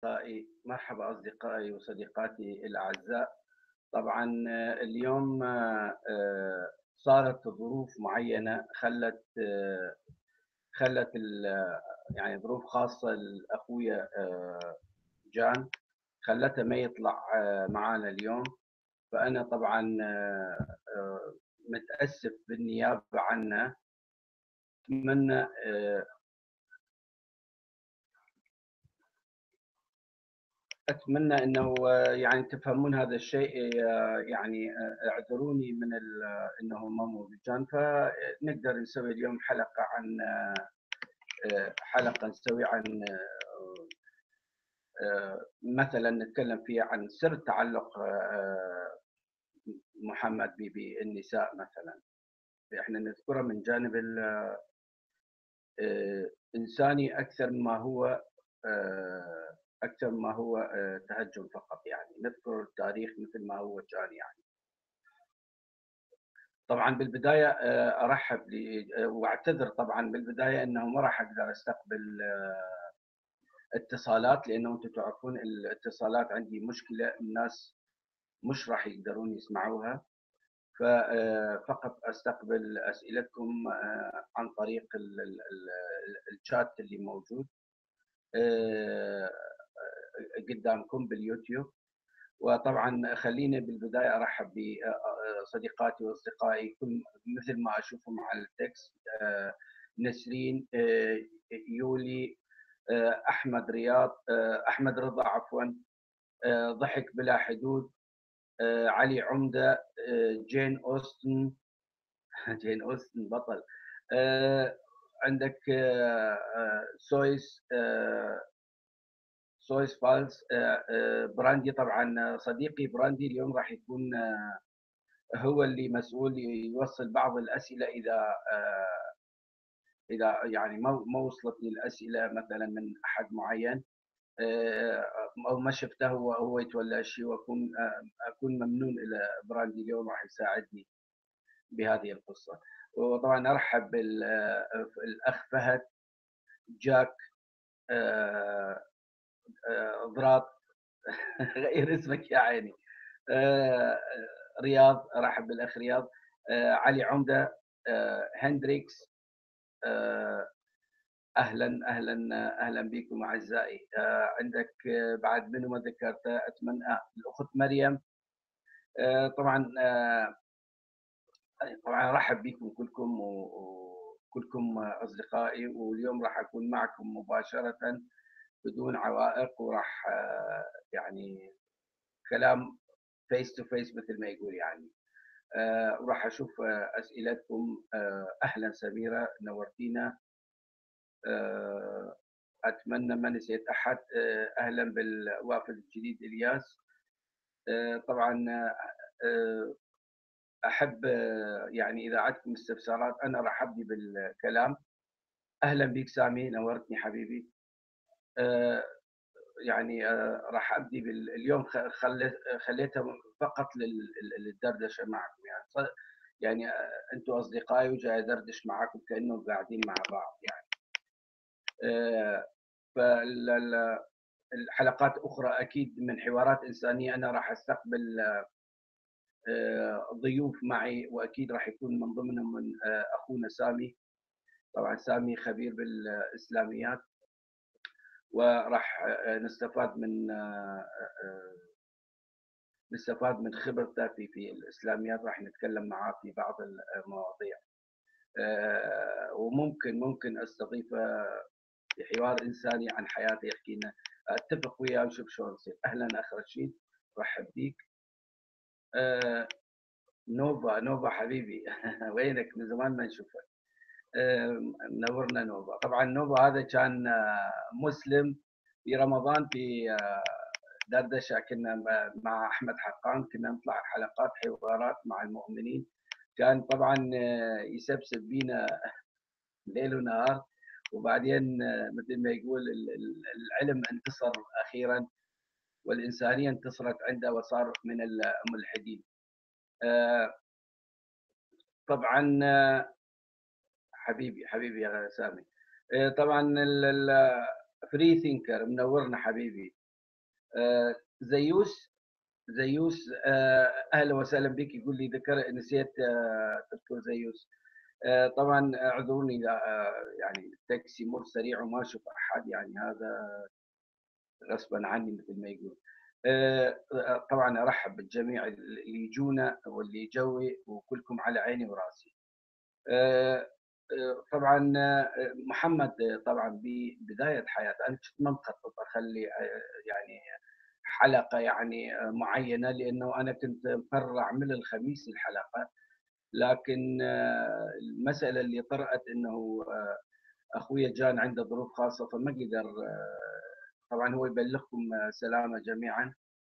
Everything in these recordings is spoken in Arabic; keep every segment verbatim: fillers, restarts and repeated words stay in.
أصدقائي، مرحبا أصدقائي وصديقاتي الأعزاء. طبعا آه، اليوم آه، آه، صارت ظروف معينة خلت آه، خلت ال- آه، يعني ظروف خاصة لأخويا آه، جان، خلته ما يطلع آه، معانا اليوم. فأنا طبعا آه، آه، متأسف بالنيابة عنه. أتمنى آه، أتمنى أنه آه، يعني تفهمون هذا الشيء. آه، يعني آه، اعذروني من ال- آه، أنه ما موجودان، فنقدر نسوي اليوم حلقة عن آه، حلقة نسوي عن آه، آه، مثلا نتكلم فيها عن سر تعلق آه، محمد بالنساء مثلا. احنا نذكره من جانب الإنساني أكثر مما هو آه، أكثر ما هو آه، تهجم فقط، يعني نذكر التاريخ مثل ما هو كان يعني. طبعا بالبداية آه، أرحب لي آه، وأعتذر طبعا بالبداية أنه ما راح أقدر أستقبل آه، اتصالات، لأنه أنتم تعرفون الاتصالات عندي مشكلة، الناس مش راح يقدرون يسمعوها. فقط أستقبل أسئلتكم آه، عن طريق ال- ال- ال- الشات اللي موجود آه، قدامكم باليوتيوب. وطبعا خليني بالبدايه ارحب بصديقاتي واصدقائي كل مثل ما اشوفهم على التكست. آه، نسرين، آه، يولي، آه، احمد رياض، آه، احمد رضا عفوا، آه، ضحك بلا حدود، آه، علي عمده، آه، جين اوستن. جين اوستن بطل. آه، عندك آه، آه، سويس، آه، سويس فالس، آه، آه، براندي. طبعا صديقي براندي اليوم راح يكون آه، هو اللي مسؤول يوصل بعض الاسئله اذا آه، اذا يعني ما ما وصلت لي الاسئله مثلا من احد معين آه، او ما شفته هو هو يتولى الشيء، واكون آه، اكون ممنون الى براندي اليوم راح يساعدني بهذه القصه. وطبعا ارحب بالاخ فهد، جاك، آه، آه، ضراط. غير اسمك يا عيني. آه، رياض، ارحب بالاخ رياض، آه، علي عمده، آه، هندريكس. آه، اهلا اهلا اهلا بكم اعزائي. آه، عندك آه، بعد منو ما ذكرته؟ اتمنى آه، الاخت مريم. آه، طبعا آه، طبعا ارحب بكم كلكم وكلكم اصدقائي، واليوم راح اكون معكم مباشره بدون عوائق، وراح آه، يعني كلام فيس تو فيس مثل ما يقول يعني. آه، وراح اشوف آه، اسئلتكم. آه، اهلا سميره، نورتينا. آه، اتمنى ما نسيت احد. آه، اهلا بالوافد الجديد الياس. آه، طبعا آه، احب آه، يعني اذا عندكم استفسارات انا راح ابدي بالكلام. اهلا بك سامي، نورتني حبيبي. آه، يعني آه، راح ابدي بال... اليوم خ- خليت خليتها فقط لل- للدردشه معكم يعني. ص- يعني آه، انتم اصدقائي وجاي ادردش معاكم كانه قاعدين مع بعض يعني. فالحلقات اخرى اكيد من حوارات انسانيه انا راح استقبل آه، ضيوف معي، واكيد راح يكون من ضمنهم من آه، اخونا سامي. طبعا سامي خبير بالاسلاميات، وراح آه، نستفاد من آه، آه، نستفاد من خبرته في في الاسلاميات. راح نتكلم معاه في بعض المواضيع. آه، وممكن ممكن استضيفه في حوار انساني عن حياته يحكي لنا. اتفق وياه ونشوف شلون يصير. اهلا اخ رشيد، رحب بيك. آه، نوفا، نوفا حبيبي. وينك؟ من زمان ما نشوفك. آه، منورنا نوفا. طبعا نوفا هذا كان آه، مسلم في رمضان، في آه، دردشه كنا مع احمد حقان، كنا نطلع حلقات حوارات مع المؤمنين. كان طبعا آه، يسبسب بينا ليل ونهار. وبعدين آه، مثل ما يقول ال- ال- العلم انتصر اخيرا، والانسانيه انتصرت عنده وصار من الملحدين. آه، طبعا آه، حبيبي حبيبي يا سامي. آه، طبعا الفري ثينكر منورنا حبيبي. آه، زيوس زيوس آه، اهلا وسهلا بك. يقول لي ذكر نسيت آه، دكتور زيوس. آه، طبعا اعذروني اذا آه، يعني التاكسي مر سريع وما اشوف احد، يعني هذا غصبا عني مثل ما يقول. آه، آه، طبعا ارحب بالجميع اللي يجونا واللي يجوي، وكلكم على عيني وراسي. آه، آه، طبعا آه، محمد آه، طبعا ببدايه حياته انا كنت ما مخطط اخلي آه، يعني حلقه يعني آه، معينه، لانه انا كنت مقرر اعمل الخميس الحلقه، لكن آه، المساله اللي طرأت انه آه، اخوي جان عنده ظروف خاصه فما قدر. آه، طبعا هو يبلغكم آه، سلامه جميعا.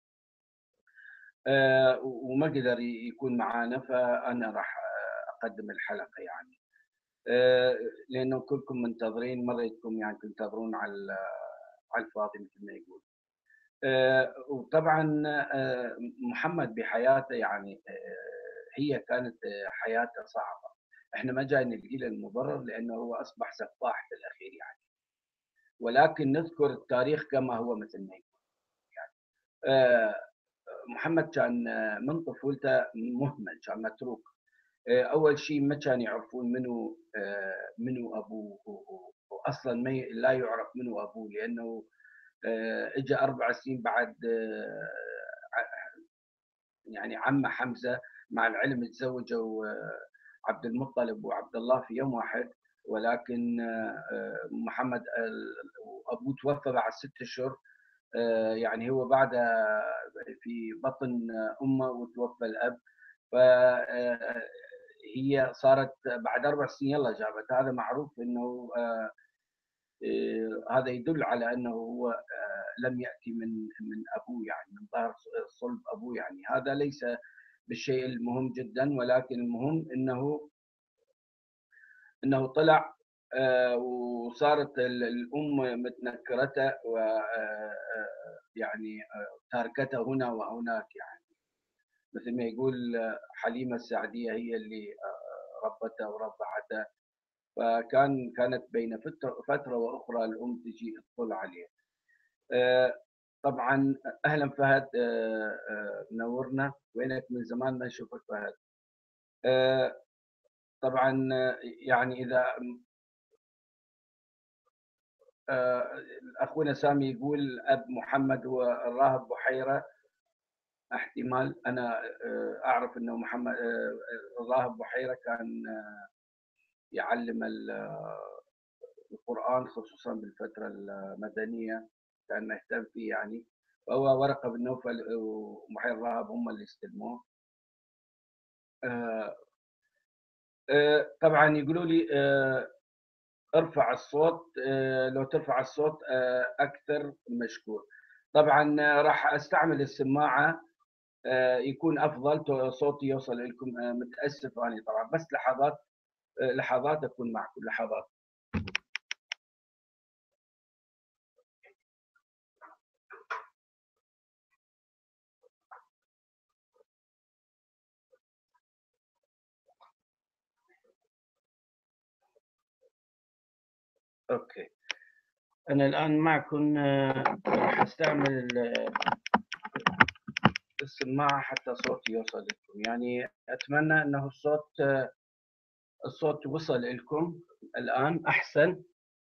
آه، وما قدر يكون معانا، فانا راح آه، اقدم الحلقه يعني. آه، لانه كلكم منتظرين، مريتكم يعني تنتظرون على على الفاضي مثل ما يقول. آه، وطبعا آه، محمد بحياته يعني آه، هي كانت آه، حياته صعبه. احنا ما جاي نلقي له المبرر لانه هو اصبح سفاح في الاخير يعني، ولكن نذكر التاريخ كما هو مثل ما يقول. آه، محمد كان آه، من طفولته مهمل، كان متروك. آه، اول شيء ما كان يعرفون منو آه، منو ابوه، واصلا ما ي- لا يعرف منو ابوه، لانه آه، اجى اربع سنين بعد آه، يعني عمه حمزه. مع العلم تزوجوا آه، عبد المطلب وعبد الله في يوم واحد، ولكن آه، محمد ابوه توفى بعد ست اشهر. آه، يعني هو بعد في بطن امه وتوفى الاب. فهي صارت بعد اربع سنين يلا جابت. هذا معروف انه آه، آه، هذا يدل على انه هو آه، لم ياتي من من ابوه، يعني من ظهر صلب ابوه. يعني هذا ليس بالشيء المهم جدا، ولكن المهم انه انه طلع آه، وصارت الام متنكرته، و آه، آه، يعني آه، تاركته هنا وهناك يعني. مثل ما يقول آه، حليمه السعديه هي اللي آه، ربته ورضعته. فكان كانت بين فتره فتره واخرى الام تجي تطل عليه. آه، طبعا اهلا فهد. آه، آه، منورنا، وينك من زمان ما نشوفك فهد. آه، طبعا آه، يعني اذا آه، اخونا سامي يقول اب محمد هو الراهب بحيره. احتمال. انا آه، اعرف انه محمد آه، الراهب بحيره كان آه، يعلم القران، خصوصا بالفتره المدنيه كان مهتم فيه يعني. فهو ورقه بن نوفل ومحيي الراهب هم اللي استلموه. آه، آه، طبعا يقولوا لي آه، ارفع الصوت. آه، لو ترفع الصوت آه، اكثر مشكور. طبعا آه، راح استعمل السماعه آه، يكون افضل، تو- صوتي يوصل لكم. آه، متاسف اني طبعا، بس لحظات آه، لحظات اكون معكم لحظات. اوكي، انا الان معكم. آه، راح استعمل ال- السماعه حتى صوتي يوصل لكم. يعني اتمنى انه الصوت آه، الصوت وصل لكم الان احسن.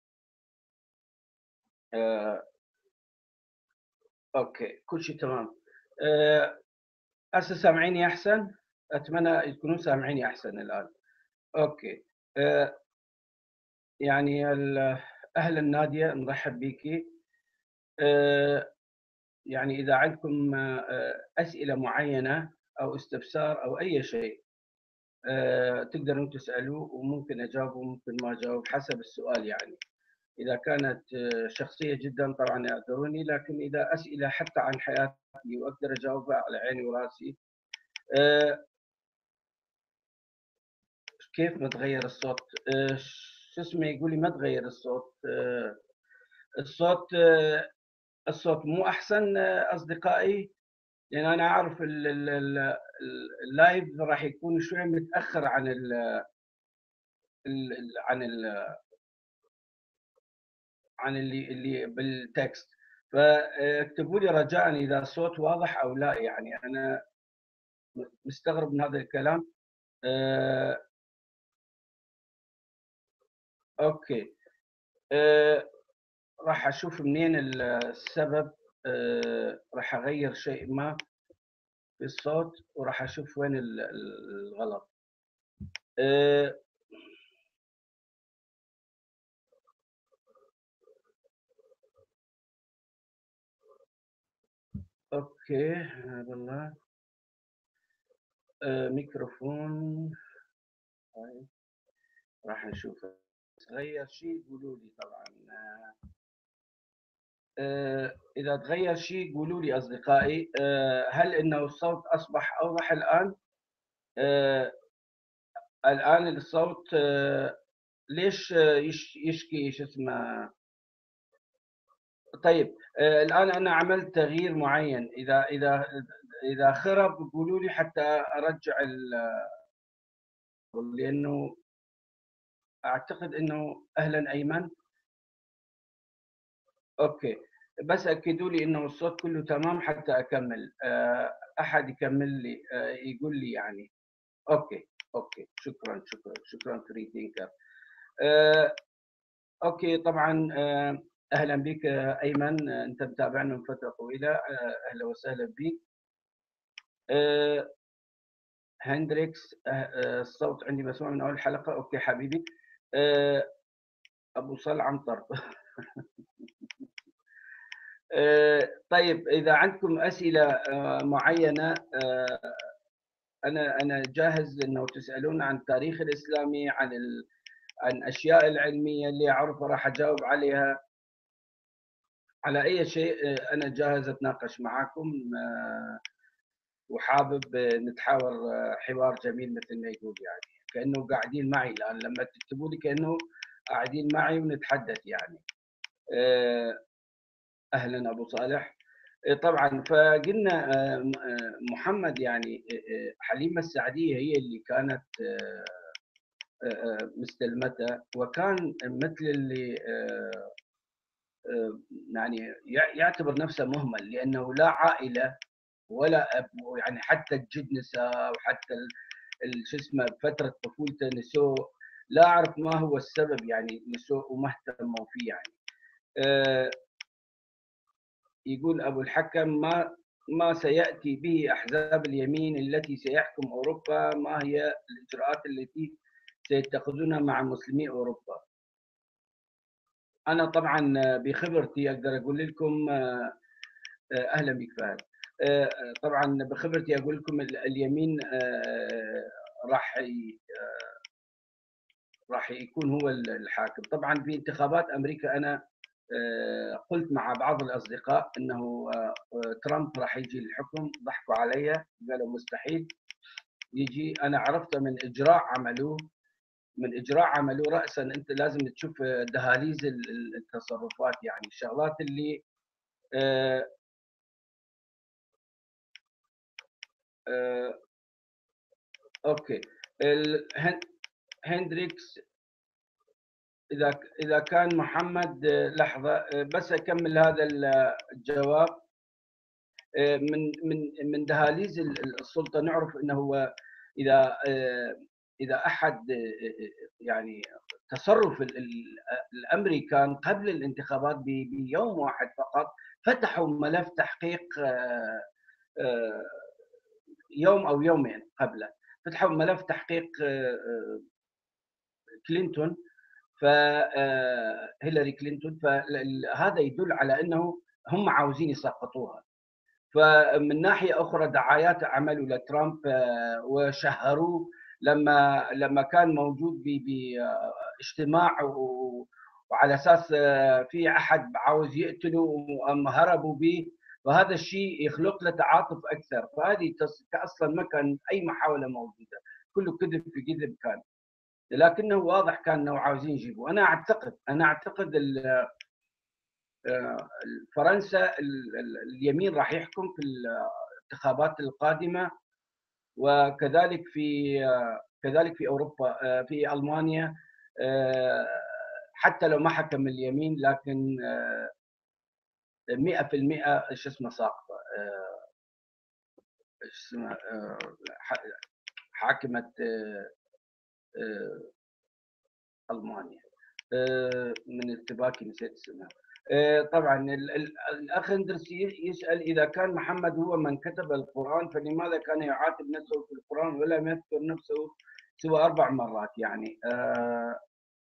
آه، اوكي، كل شيء تمام. آه، هسه سامعيني احسن؟ اتمنى تكونوا سامعيني احسن الان. اوكي. آه، يعني ال- اهلا ناديه، نرحب بك. آه، يعني اذا عندكم آه، اسئله معينه او استفسار او اي شيء آه، تقدرون تسالوه، وممكن اجاوب وممكن ما اجاوب حسب السؤال يعني. اذا كانت آه، شخصيه جدا طبعا اعذروني، لكن اذا اسئله حتى عن حياتي واقدر اجاوبها على عيني وراسي. آه، كيف ما تغير الصوت؟ آه، شو اسمه يقول لي ما تغير الصوت. آه، الصوت آه، الصوت مو احسن آه، اصدقائي، لان انا اعرف ال- ال- ال- اللايف راح يكون شوي متاخر عن ال ال عن ال عن اللي اللي بالتكست. فاكتبوا لي رجاء إذا الصوت واضح أو لا، يعني أنا مستغرب من هذا الكلام. آه، أوكي. آه، راح أشوف منين السبب. آه، راح أغير شيء ما في الصوت وراح أشوف وين ال- ال- الغلط. آه، أوكي. هذا الله. آه، ميكروفون. طيب، راح نشوف. تغير شيء قولوا لي طبعا. آه، إذا تغير شيء قولوا لي أصدقائي. آه، هل إنه الصوت أصبح أوضح الآن؟ آه، الآن الصوت آه، ليش آه، يش- يشكي شو اسمه؟ طيب. آه، الآن أنا عملت تغيير معين. إذا إذا إذا خرب قولوا لي حتى أرجع ال- لأنه أعتقد إنه أهلا أيمن. أوكي. بس أكدوا لي إنه الصوت كله تمام حتى أكمل. آه، أحد يكمل لي، آه، يقول لي يعني. أوكي. أوكي. شكرا شكرا شكرا فري ثينكر. آه، أوكي طبعا. آه، أهلا بك آه، أيمن. آه، أنت متابعنا من فترة طويلة. آه، أهلا وسهلا بك. آه، هندريكس. آه، آه، الصوت عندي مسموع من أول حلقة. أوكي حبيبي. آه، أبو صل عنتر. آه، طيب إذا عندكم أسئلة آه، معينة، آه، أنا أنا جاهز إنه تسألون عن التاريخ الإسلامي، عن ال... عن أشياء العلمية اللي أعرفها راح أجاوب عليها. على أي شيء آه، أنا جاهز أتناقش معكم. آه، وحابب آه، نتحاور آه، حوار جميل مثل ما يقول، يعني كأنه قاعدين معي الآن. لما تكتبوا لي كأنه قاعدين معي ونتحدث يعني. آه، أهلا أبو صالح. آه، طبعا فقلنا آه، آه، محمد يعني آه، آه، حليمة السعدية هي اللي كانت آه، آه، مستلمته، وكان مثل اللي آه، آه، يعني يع- يعتبر نفسه مهمل، لأنه لا عائلة ولا أب. يعني حتى الجد نساه، وحتى ال- ال- شو اسمه فترة طفولته نسوه. لا أعرف ما هو السبب، يعني نسوه وما اهتموا فيه يعني. آه، يقول أبو الحكم: ما ما سيأتي به أحزاب اليمين التي سيحكم أوروبا؟ ما هي الإجراءات التي سيتخذونها مع مسلمي أوروبا؟ أنا طبعا بخبرتي أقدر أقول لكم. آه، أهلا بك فهد. آه، طبعا بخبرتي أقول لكم ال- اليمين آه، راح ي- راح يكون هو الحاكم. طبعا في انتخابات أمريكا أنا آه، قلت مع بعض الأصدقاء أنه آه، آه، ترامب راح يجي للحكم. ضحكوا علي، قالوا مستحيل يجي. أنا عرفت من إجراء عملوه من إجراء عملوه رأسا. أنت لازم تشوف آه، دهاليز ال- ال- التصرفات، يعني الشغلات اللي آه، آه، أوكي. الهن- هندريكس. إذا إذا كان محمد آه، لحظة آه، بس أكمل هذا الجواب. آه، من من من دهاليز السلطه نعرف انه هو اذا آه، اذا احد آه، يعني تصرف الامريكان قبل الانتخابات بيوم واحد فقط فتحوا ملف تحقيق. آه، آه، يوم او يومين قبله فتحوا ملف تحقيق آه، آه، كلينتون. فهيلاري كلينتون. فهذا يدل على انه هم عاوزين يسقطوها. فمن ناحيه اخرى دعايات عملوا لترامب آه، وشهروه لما لما كان موجود باجتماع، وعلى اساس آه، في احد عاوز يقتله واما هربوا به. فهذا الشيء يخلق له تعاطف اكثر. فهذه اصلا ما كان اي محاوله موجوده، كله كذب في كذب كان. لكنه واضح كان انه عاوزين يجيبوا. انا اعتقد انا اعتقد آه، فرنسا اليمين راح يحكم في الانتخابات القادمه. وكذلك في آه، كذلك في اوروبا، آه، في المانيا. آه، حتى لو ما حكم اليمين، لكن مئة بالمئة شو اسمه ساقطه. شو اسمه حاكمه المانيا من التباكي، نسيت اسمها. طبعا الاخ اندرس يسال اذا كان محمد هو من كتب القران فلماذا كان يعاتب نفسه في القران ولم يذكر نفسه سوى اربع مرات يعني. آه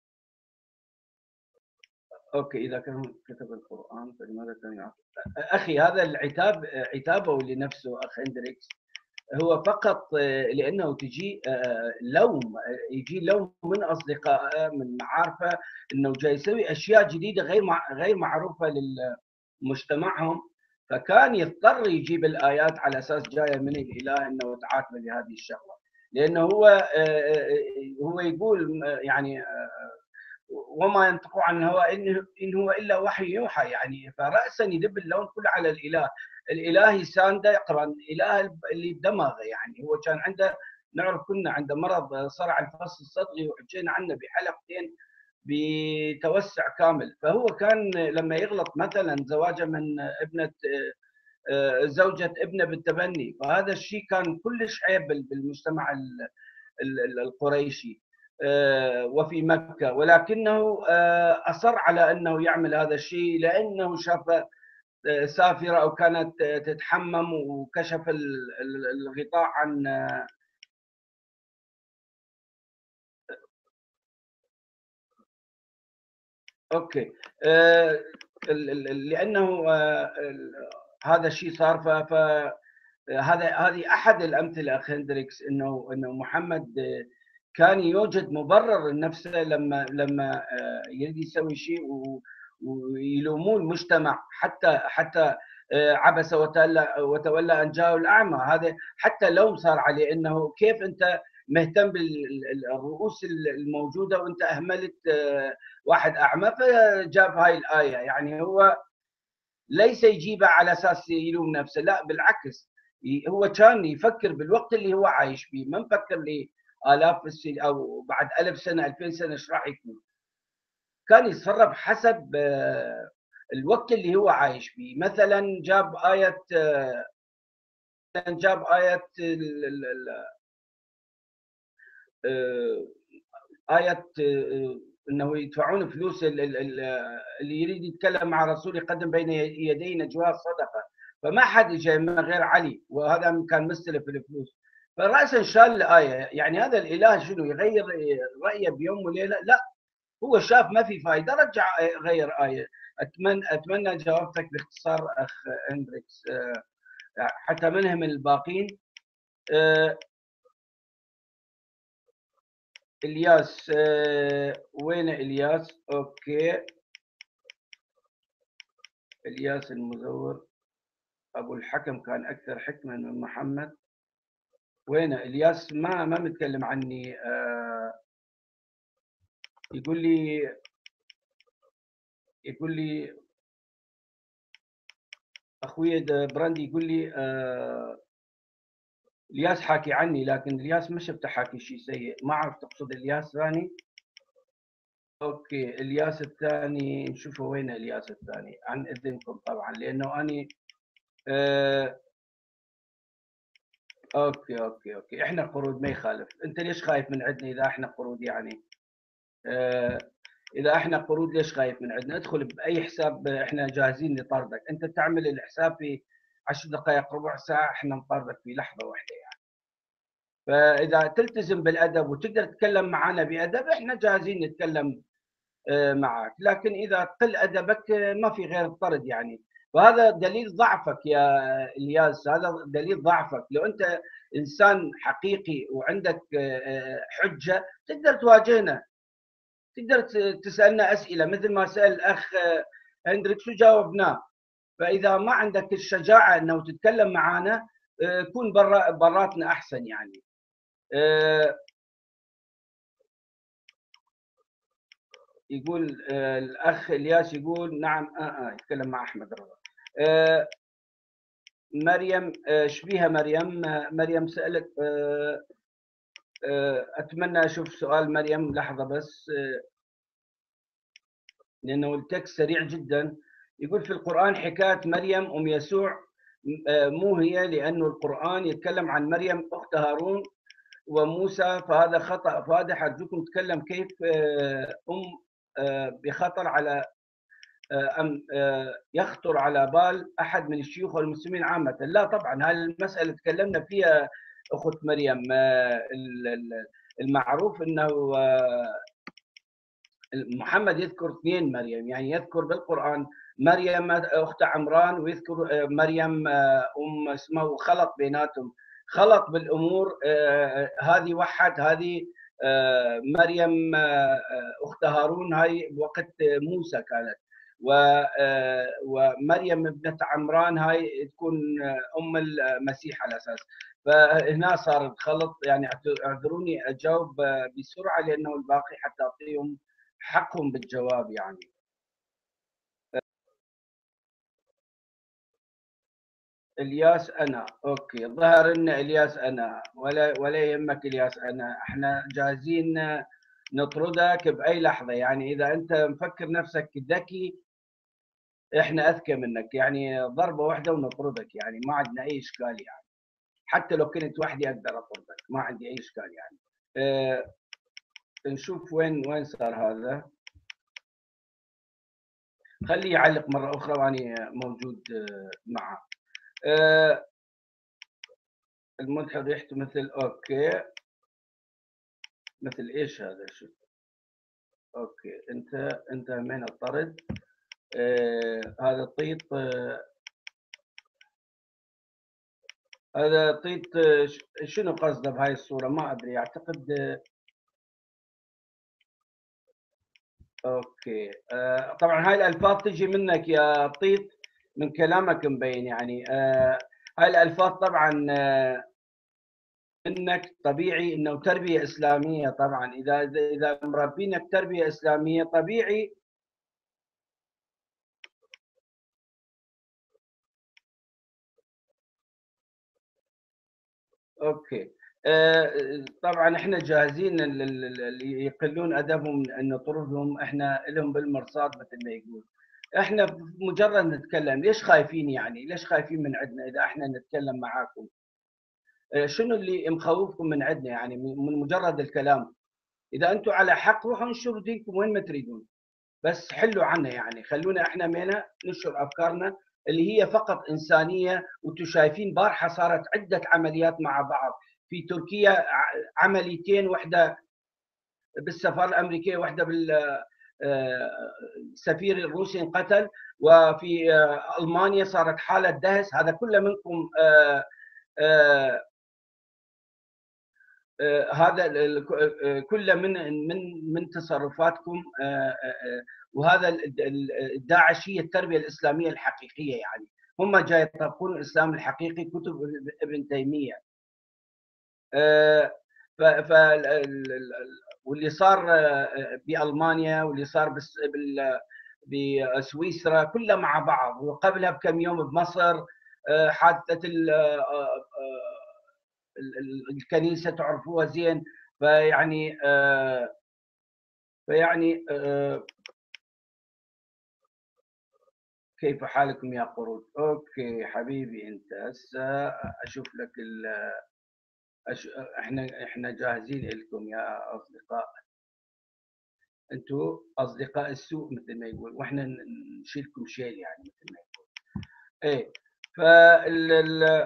اوكي، اذا كان كتب القران فلماذا كان يعاتب. اخي هذا العتاب عتابه لنفسه اخ اندريكس، هو فقط لانه تجي لوم، يجي لوم من اصدقائه من معارفه انه جاي يسوي اشياء جديده غير غير معروفه لمجتمعهم، فكان يضطر يجيب الايات على اساس جايه من الاله انه تعاتب لهذه الشغله، لانه هو هو يقول يعني وما ينطق عن الهوى إن هو إلا وحي يوحى يعني، فرأسا يدب اللوم كله على الإله. الإله يسانده يقرأ الإله اللي بدماغه يعني. هو كان عنده، نعرف كنا عنده مرض صرع الفص الصدغي وحكينا عنه بحلقتين بتوسع كامل. فهو كان لما يغلط مثلا زواجه من ابنة زوجة ابنه بالتبني، فهذا الشيء كان كلش عيب بالمجتمع القريشي وفي مكة، ولكنه أصر على أنه يعمل هذا الشيء لأنه شاف سافرة أو كانت تتحمم وكشف الغطاء عن أوكي لأنه هذا الشيء صار. ف هذا هذه أحد الأمثلة أخ هندريكس، إنه إنه محمد كان يوجد مبرر لنفسه لما لما يريد يسوي شيء ويلومون المجتمع، حتى حتى عبس وتولى وتولى ان جاءه الاعمى. هذا حتى لوم صار عليه، انه كيف انت مهتم بالرؤوس الموجوده وانت اهملت واحد اعمى، فجاب هاي الايه. يعني هو ليس يجيبها على اساس يلوم نفسه، لا بالعكس، هو كان يفكر بالوقت اللي هو عايش فيه، ما مفكر لي آلاف السنين أو بعد ألف سنة ألفين سنة إيش راح يكون. كان يتصرف حسب الوقت اللي هو عايش فيه. مثلا جاب آية جاب آية آية إنه يدفعون فلوس اللي يريد يتكلم مع رسول يقدم بين يدي نجواه صدقة، فما حد جاي من غير علي، وهذا كان مستلف الفلوس، فرأسا شال الآية. يعني هذا الإله شنو يغير رأيه بيوم وليلة؟ لا، هو شاف ما في فائدة رجع غير آية. أتمنى أتمنى جاوبتك باختصار أخ هندريكس حتى منهم الباقين. الياس وين الياس؟ اوكي، الياس المزور ابو الحكم كان اكثر حكمه من محمد. وين الياس؟ ما ما متكلم عني. يقول لي يقول لي اخوي براندي يقول لي الياس حاكي عني، لكن الياس ما شفته حاكي شيء سيء. ما اعرف تقصد الياس ثاني. اوكي، الياس الثاني نشوفه. وين الياس الثاني؟ عن اذنكم طبعا، لانه اني أه اوكي اوكي اوكي احنا قرود ما يخالف. انت ليش خايف من عندنا اذا احنا قرود يعني؟ أه اذا احنا قرود ليش خايف من عندنا؟ ادخل باي حساب احنا جاهزين لطردك. انت تعمل الحساب في عشر دقائق ربع ساعه، احنا نطردك في لحظه واحده يعني. فاذا تلتزم بالادب وتقدر تتكلم معنا بادب، احنا جاهزين نتكلم معك، لكن اذا قل ادبك ما في غير الطرد يعني. وهذا دليل ضعفك يا الياس، هذا دليل ضعفك. لو انت انسان حقيقي وعندك حجه تقدر تواجهنا، تقدر تسالنا اسئله مثل ما سال الاخ هندريكس وجاوبناه. فاذا ما عندك الشجاعه انه تتكلم معنا، كون برا براتنا احسن يعني. يقول آه الاخ الياس يقول نعم آه آه يتكلم مع احمد رضا. آه مريم آه شبيها مريم آه مريم سالت. آه آه اتمنى اشوف سؤال مريم، لحظه بس آه لانه التكست سريع جدا. يقول في القرآن حكاية مريم أم يسوع مو هي، لأنه القرآن يتكلم عن مريم أخت هارون وموسى، فهذا خطأ. فهذا حرجوكم تكلم كيف أم بخطر على أم يخطر على بال أحد من الشيوخ والمسلمين عامة. لا طبعا، هذه المسألة تكلمنا فيها أخت مريم. المعروف أنه محمد يذكر اثنين مريم، يعني يذكر بالقرآن مريم أخت عمران ويذكر مريم أم اسمه، وخلط بيناتهم، خلط بالأمور. هذه وحد، هذه مريم أخت هارون هاي بوقت موسى كانت، ومريم ابنة عمران هاي تكون أم المسيح على أساس. فهنا صار الخلط. يعني اعذروني أجاوب بسرعة لأنه الباقي حتى أعطيهم حقهم بالجواب. يعني الياس انا اوكي، ظهر ان الياس انا، ولا ولا يهمك الياس انا، احنا جاهزين نطردك باي لحظه. يعني اذا انت مفكر نفسك ذكي احنا اذكى منك، يعني ضربه واحده ونطردك، يعني ما عندنا اي اشكال. يعني حتى لو كنت وحدي اقدر اطردك، ما عندي اي اشكال. يعني اه نشوف وين وين صار هذا. خليه يعلق مره اخرى واني موجود معه. اه الملحد ريحته مثل اوكي، مثل ايش هذا؟ شو اوكي، انت انت من الطرد. آه هذا طيط. آه هذا طيط. آه شنو قصده بهاي الصورة؟ ما ادري، اعتقد. آه اوكي. آه طبعا هاي الالفاظ تجي منك يا طيط، من كلامك مبين. يعني آه هاي الالفاظ طبعا آه انك طبيعي انه تربيه اسلاميه. طبعا اذا اذا مربينك تربيه اسلاميه طبيعي. اوكي. آه طبعا احنا جاهزين، اللي يقلون ادبهم ان نطردهم، احنا لهم بالمرصاد مثل ما يقول. احنا مجرد نتكلم، ليش خايفين؟ يعني ليش خايفين من عندنا اذا احنا نتكلم معاكم؟ آه شنو اللي مخوفكم من عندنا؟ يعني من مجرد الكلام. اذا انتم على حق روحوا انشروا دينكم وين ما تريدون، بس حلوا عنا. يعني خلونا احنا مينا ننشر افكارنا اللي هي فقط انسانيه. وانتم شايفين بارحه صارت عده عمليات مع بعض في تركيا، عمليتين، واحده بالسفاره الامريكيه، واحده بال السفير الروسي انقتل، وفي المانيا صارت حاله دهس. هذا كله منكم. هذا كله من من من تصرفاتكم. وهذا الداعش هي التربيه الاسلاميه الحقيقيه. يعني هم جاي يطبقون الاسلام الحقيقي، كتب ابن تيميه. ف ف واللي صار بالمانيا واللي صار بسويسرا كله مع بعض، وقبلها بكم يوم بمصر حادثه الكنيسه تعرفوها زين. فيعني فيعني كيف حالكم يا قرود؟ اوكي حبيبي، انت هسه اشوف لك ال أش... احنا احنا جاهزين لكم يا اصدقاء. انتم اصدقاء السوء مثل ما يقول، واحنا نشيلكم شيل، يعني مثل ما يقول. ايه. فال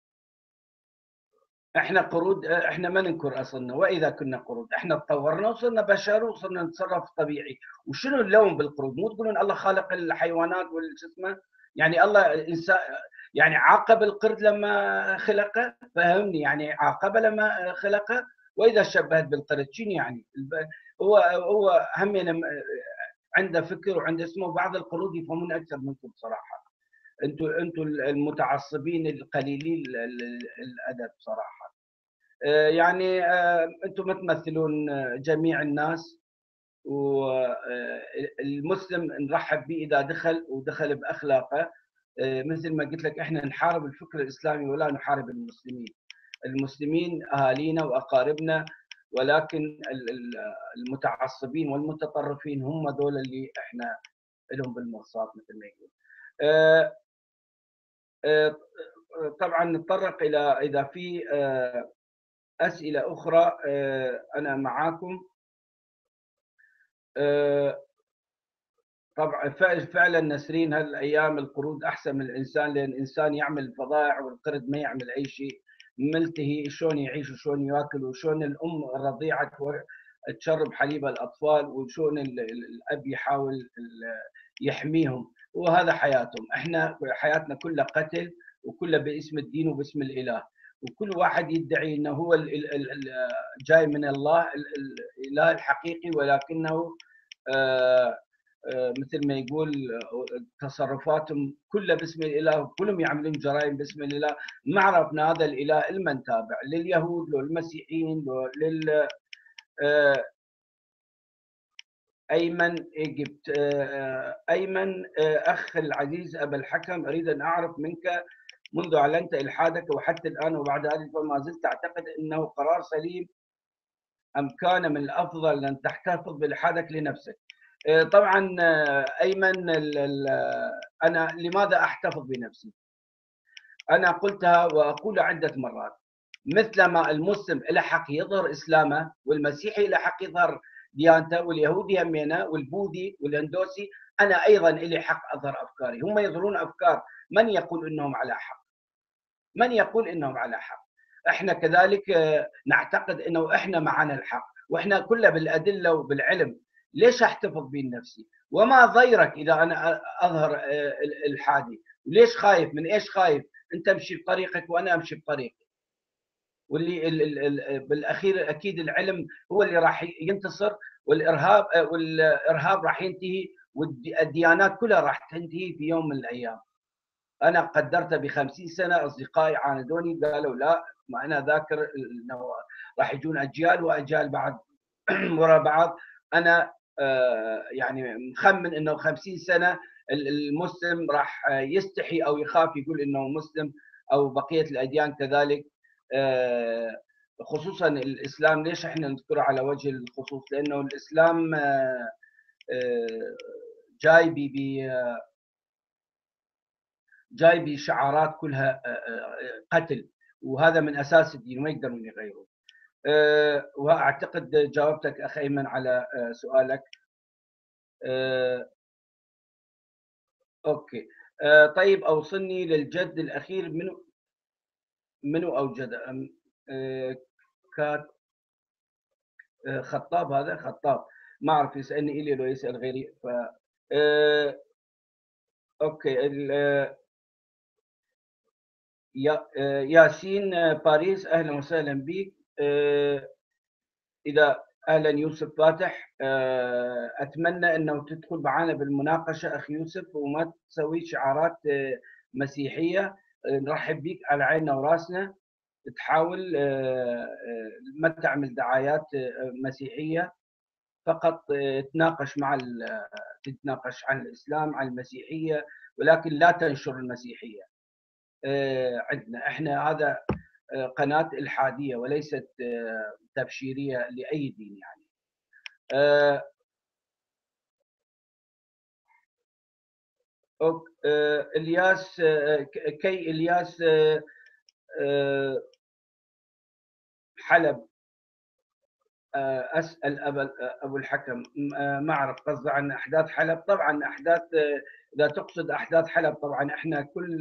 احنا قرود؟ احنا ما ننكر اصلنا، واذا كنا قرود احنا تطورنا وصرنا بشر وصرنا نتصرف طبيعي. وشنو اللوم بالقرود؟ مو تقولون الله خالق الحيوانات والجسمه؟ يعني الله انسان، يعني عاقب القرد لما خلقه؟ فهمني، يعني عاقبه لما خلقه. واذا شبهت بالقرد شنو يعني؟ هو هو هم يعني عنده فكر وعنده اسمه. وبعض القرود يفهمون اكثر منكم صراحه. انتم انتم المتعصبين القليلين الادب صراحه. يعني انتم ما تمثلون جميع الناس. والمسلم نرحب به اذا دخل ودخل باخلاقه. مثل ما قلت لك احنا نحارب الفكر الاسلامي ولا نحارب المسلمين. المسلمين اهالينا واقاربنا، ولكن المتعصبين والمتطرفين هم دول اللي احنا لهم بالمرصاد مثل ما يقول. آه، آه، طبعا نتطرق الى اذا في آه، اسئله اخرى، آه، انا معاكم. آه، طبعا فعلا نسرين، هالايام القرود احسن من الانسان، لان الانسان يعمل فظائع والقرد ما يعمل اي شيء. ملتهي شلون يعيش وشلون ياكل، وشلون الام الرضيعه تشرب حليب الاطفال، وشلون الاب يحاول يحميهم، وهذا حياتهم. احنا حياتنا كلها قتل، وكلها باسم الدين وباسم الاله، وكل واحد يدعي انه هو ال ال ال جاي من الله، الاله الحقيقي، ولكنه آه مثل ما يقول تصرفاتهم كلها باسم الاله، كلهم يعملون جرائم باسم الاله. ما عرفنا هذا الاله لمن تابع، لليهود، للمسيحيين، لل ايمن ايجيبت. ايمن اخ العزيز ابا الحكم، اريد ان اعرف منك، منذ اعلنت الحادك وحتى الان وبعد هذه فما زلت تعتقد انه قرار سليم، ام كان من الافضل ان تحتفظ بالحادك لنفسك؟ طبعا ايمن، انا لماذا احتفظ بنفسي؟ انا قلتها واقولها عده مرات. مثلما المسلم له حق يظهر اسلامه، والمسيحي له حق يظهر ديانته، واليهودي همينه، والبوذي والهندوسي، انا ايضا لي حق اظهر افكاري. هم يظهرون افكار، من يقول انهم على حق؟ من يقول انهم على حق؟ احنا كذلك نعتقد انه احنا معنا الحق، واحنا كله بالادله وبالعلم. ليش احتفظ بنفسي؟ وما ضيرك اذا انا اظهر الحادي؟ وليش خايف؟ من ايش خايف؟ انت امشي بطريقك وانا امشي بطريقي، واللي ال ال ال بالاخير اكيد العلم هو اللي راح ينتصر، والارهاب والارهاب راح ينتهي، والديانات كلها راح تنتهي في يوم من الايام. انا قدرت ب خمسين سنه، اصدقائي عاندوني قالوا لا، ما انا ذاكر انه راح يجون اجيال واجيال بعد ورا بعض. انا يعني مخمن انه خمسين سنه المسلم راح يستحي او يخاف يقول انه مسلم، او بقيه الاديان كذلك، خصوصا الاسلام. ليش احنا نذكره على وجه الخصوص؟ لانه الاسلام جاي ب جاي بشعارات كلها قتل، وهذا من اساس الدين وما يقدرون يغيروه. واعتقد جاوبتك اخ ايمن على سؤالك. اوكي. طيب اوصلني للجد الاخير، منو منو اوجد؟ كات خطاب، هذا خطاب ما اعرف يسالني الي لو يسال غيري. ف اوكي. ياسين باريس، اهلا وسهلا بك. اذا اهلا يوسف فاتح، اتمنى انه تدخل معنا بالمناقشه اخي يوسف، وما تسوي شعارات مسيحيه. نرحب بك على عيننا وراسنا. تحاول ما تعمل دعايات مسيحيه، فقط تناقش مع تتناقش عن الاسلام، عن المسيحيه، ولكن لا تنشر المسيحيه. عندنا احنا هذا قناه الحاديه وليست تبشيريه لاي دين يعني. الياس، كي الياس حلب، اسال ابو الحكم، ما اعرف قصده عن احداث حلب. طبعا احداث، اذا تقصد احداث حلب، طبعا احنا كل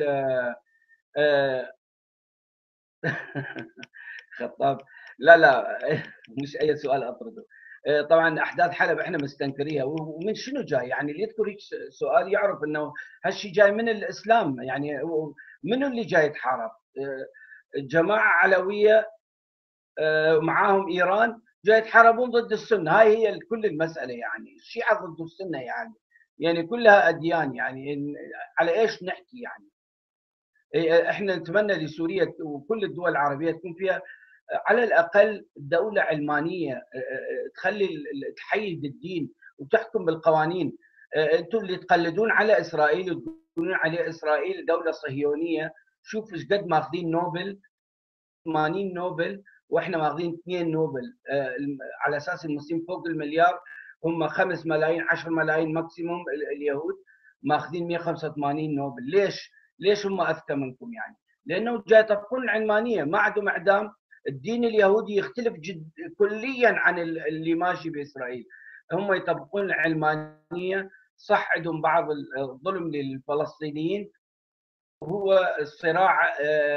خطاب، لا لا مش اي سؤال اطرده. طبعا احداث حلب احنا مستنكريها، ومن شنو جاي يعني؟ اللي يذكر سؤال يعرف انه هالشيء جاي من الاسلام يعني. منو اللي جاي يتحارب؟ جماعه علويه معاهم ايران جاي يتحاربون ضد السنه. هاي هي كل المساله يعني. الشيعه ضد السنه يعني، يعني كلها اديان يعني. على ايش نحكي يعني؟ احنا نتمنى لسوريا وكل الدول العربيه تكون فيها على الاقل دوله علمانيه تخلي تحيد الدين وتحكم بالقوانين. انتم اللي تقلدون على اسرائيل وتقولون عليه اسرائيل دوله صهيونيه، شوف ايش قد ماخذين نوبل، ثمانين نوبل، واحنا ماخذين اثنين نوبل. على اساس المسلمين فوق المليار، هم خمس ملايين، عشر ملايين ماكسيموم اليهود. ماخذين مئة وخمسة وثمانين نوبل. ليش؟ ليش هم اذكى منكم يعني؟ لانه جاي يطبقون العلمانيه، ما عندهم اعدام. الدين اليهودي يختلف جد كليا عن اللي ماشي باسرائيل. هم يطبقون العلمانيه، صح عندهم بعض الظلم للفلسطينيين، هو الصراع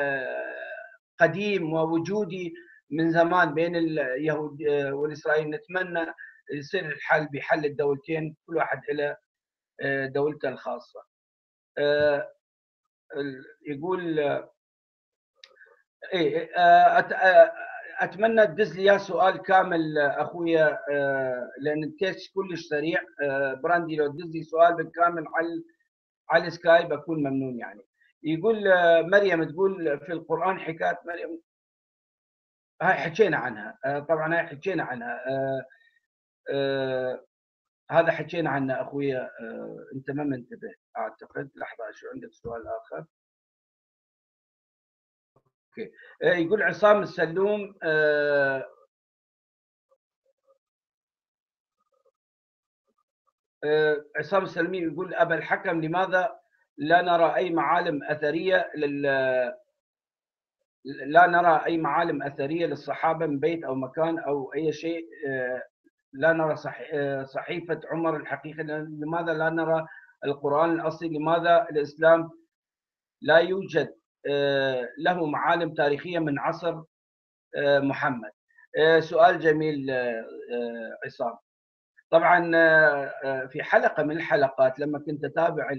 قديم ووجودي من زمان بين اليهود والاسرائيليين. نتمنى يصير الحل بحل الدولتين، كل واحد له دولته الخاصه. يقول ايه، اتمنى تدز لي سؤال كامل اخويا، لان التكست كلش سريع. براندي لو تدز لي سؤال بالكامل على على السكايب اكون ممنون يعني. يقول مريم، تقول في القران حكايه مريم، هاي حكينا عنها طبعا، هاي حكينا عنها. هذا حكينا عنه اخويا، انت ما منتبه اعتقد. لحظه، شو عندك سؤال اخر؟ اوكي. يقول عصام السلوم، عصام السلمي يقول أبا الحكم، لماذا لا نرى أي معالم أثرية لل لا نرى أي معالم أثرية للصحابة من بيت أو مكان أو أي شيء؟ لا نرى صحيفة عمر الحقيقية، لماذا لا نرى القرآن الأصلي؟ لماذا الإسلام لا يوجد له معالم تاريخية من عصر محمد؟ سؤال جميل عصام. طبعا في حلقة من الحلقات لما كنت أتابع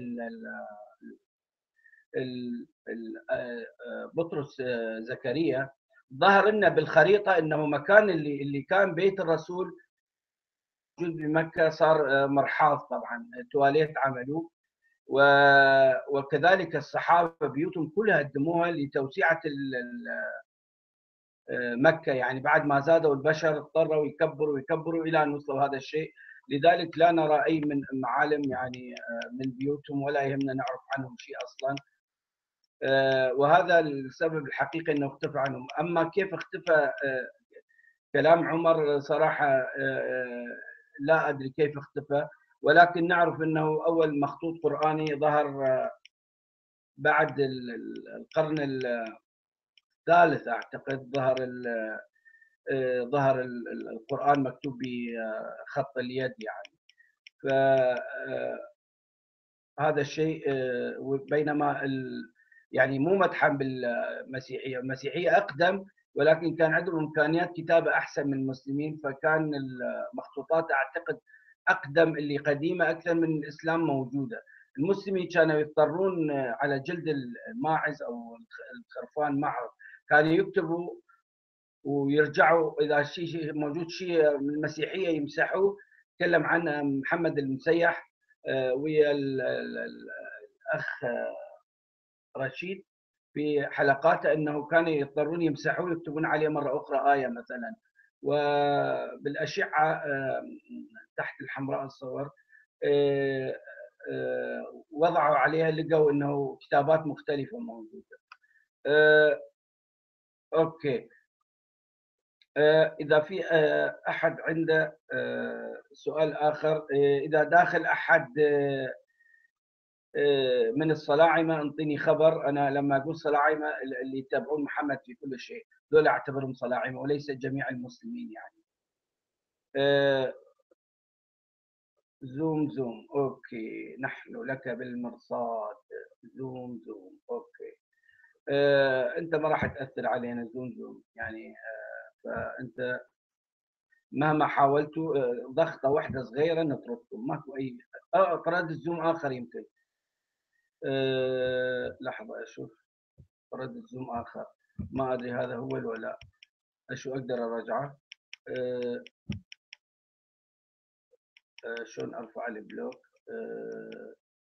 بطرس زكريا، ظهر لنا بالخريطة أنه مكان اللي اللي كان بيت الرسول موجود بمكة صار مرحاض، طبعا تواليت عملوه، وكذلك الصحابة بيوتهم كلها هدموها لتوسعة مكة. يعني بعد ما زادوا البشر اضطروا يكبروا ويكبروا إلى أن وصلوا هذا الشيء. لذلك لا نرى أي من معالم يعني من بيوتهم، ولا يهمنا نعرف عنهم شيء أصلا. وهذا السبب الحقيقي أنه اختفى عنهم. أما كيف اختفى كلام عمر صراحة لا أدري كيف اختفى، ولكن نعرف أنه أول مخطوط قرآني ظهر بعد القرن الثالث أعتقد. ظهر ظهر القرآن مكتوب بخط اليد يعني. فهذا الشيء، بينما يعني مو مدحا بالمسيحية، المسيحية أقدم، ولكن كان عندهم إمكانيات كتابة أحسن من المسلمين، فكان المخطوطات أعتقد أقدم، اللي قديمة أكثر من الإسلام موجودة. المسلمين كانوا يضطرون على جلد الماعز أو الخرفان، ما أعرف، كانوا يكتبوا ويرجعوا اذا شيء موجود شيء من المسيحيه يمسحوه. تكلم عنه محمد المسيح ويا الاخ رشيد في حلقاته، انه كانوا يضطرون يمسحوه ويكتبون عليه مره اخرى ايه مثلا. وبالاشعه تحت الحمراء الصور وضعوا عليها، لقوا انه كتابات مختلفه موجوده. اوكي. إذا في أحد عنده سؤال آخر، إذا داخل أحد من الصلاعمة انطيني خبر. أنا لما أقول صلاعمة اللي يتابعون محمد في كل شيء، دول أعتبرهم صلاعمة وليس جميع المسلمين يعني. زوم زوم، أوكي، نحن لك بالمرصاد. زوم زوم، أوكي. أنت ما راح تأثر علينا زوم زوم يعني. فأنت مهما حاولتوا ضغطه واحده صغيره نطردكم، ماكو اي اه طرد الزوم اخر يمكن. أه لحظه اشوف طرد الزوم اخر، ما ادري هذا هو ولا اشو اقدر اراجعه. أه أه شلون ارفع البلوك؟ أه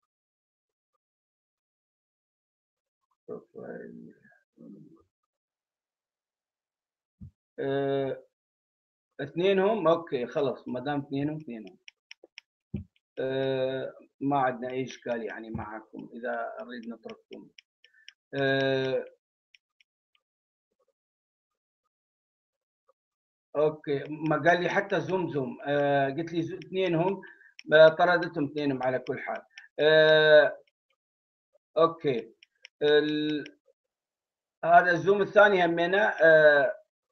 أه اثنينهم اوكي خلص، ما دام اثنينهم اثنينهم أه ما عندنا اي اشكال يعني معكم اذا اريد نترككم. أه اوكي، ما قال لي حتى زوم زوم. آه قلت لي اثنينهم، طردتهم اثنينهم على كل حال. آه، اوكي. ال... هذا الزوم الثاني همينا. آه،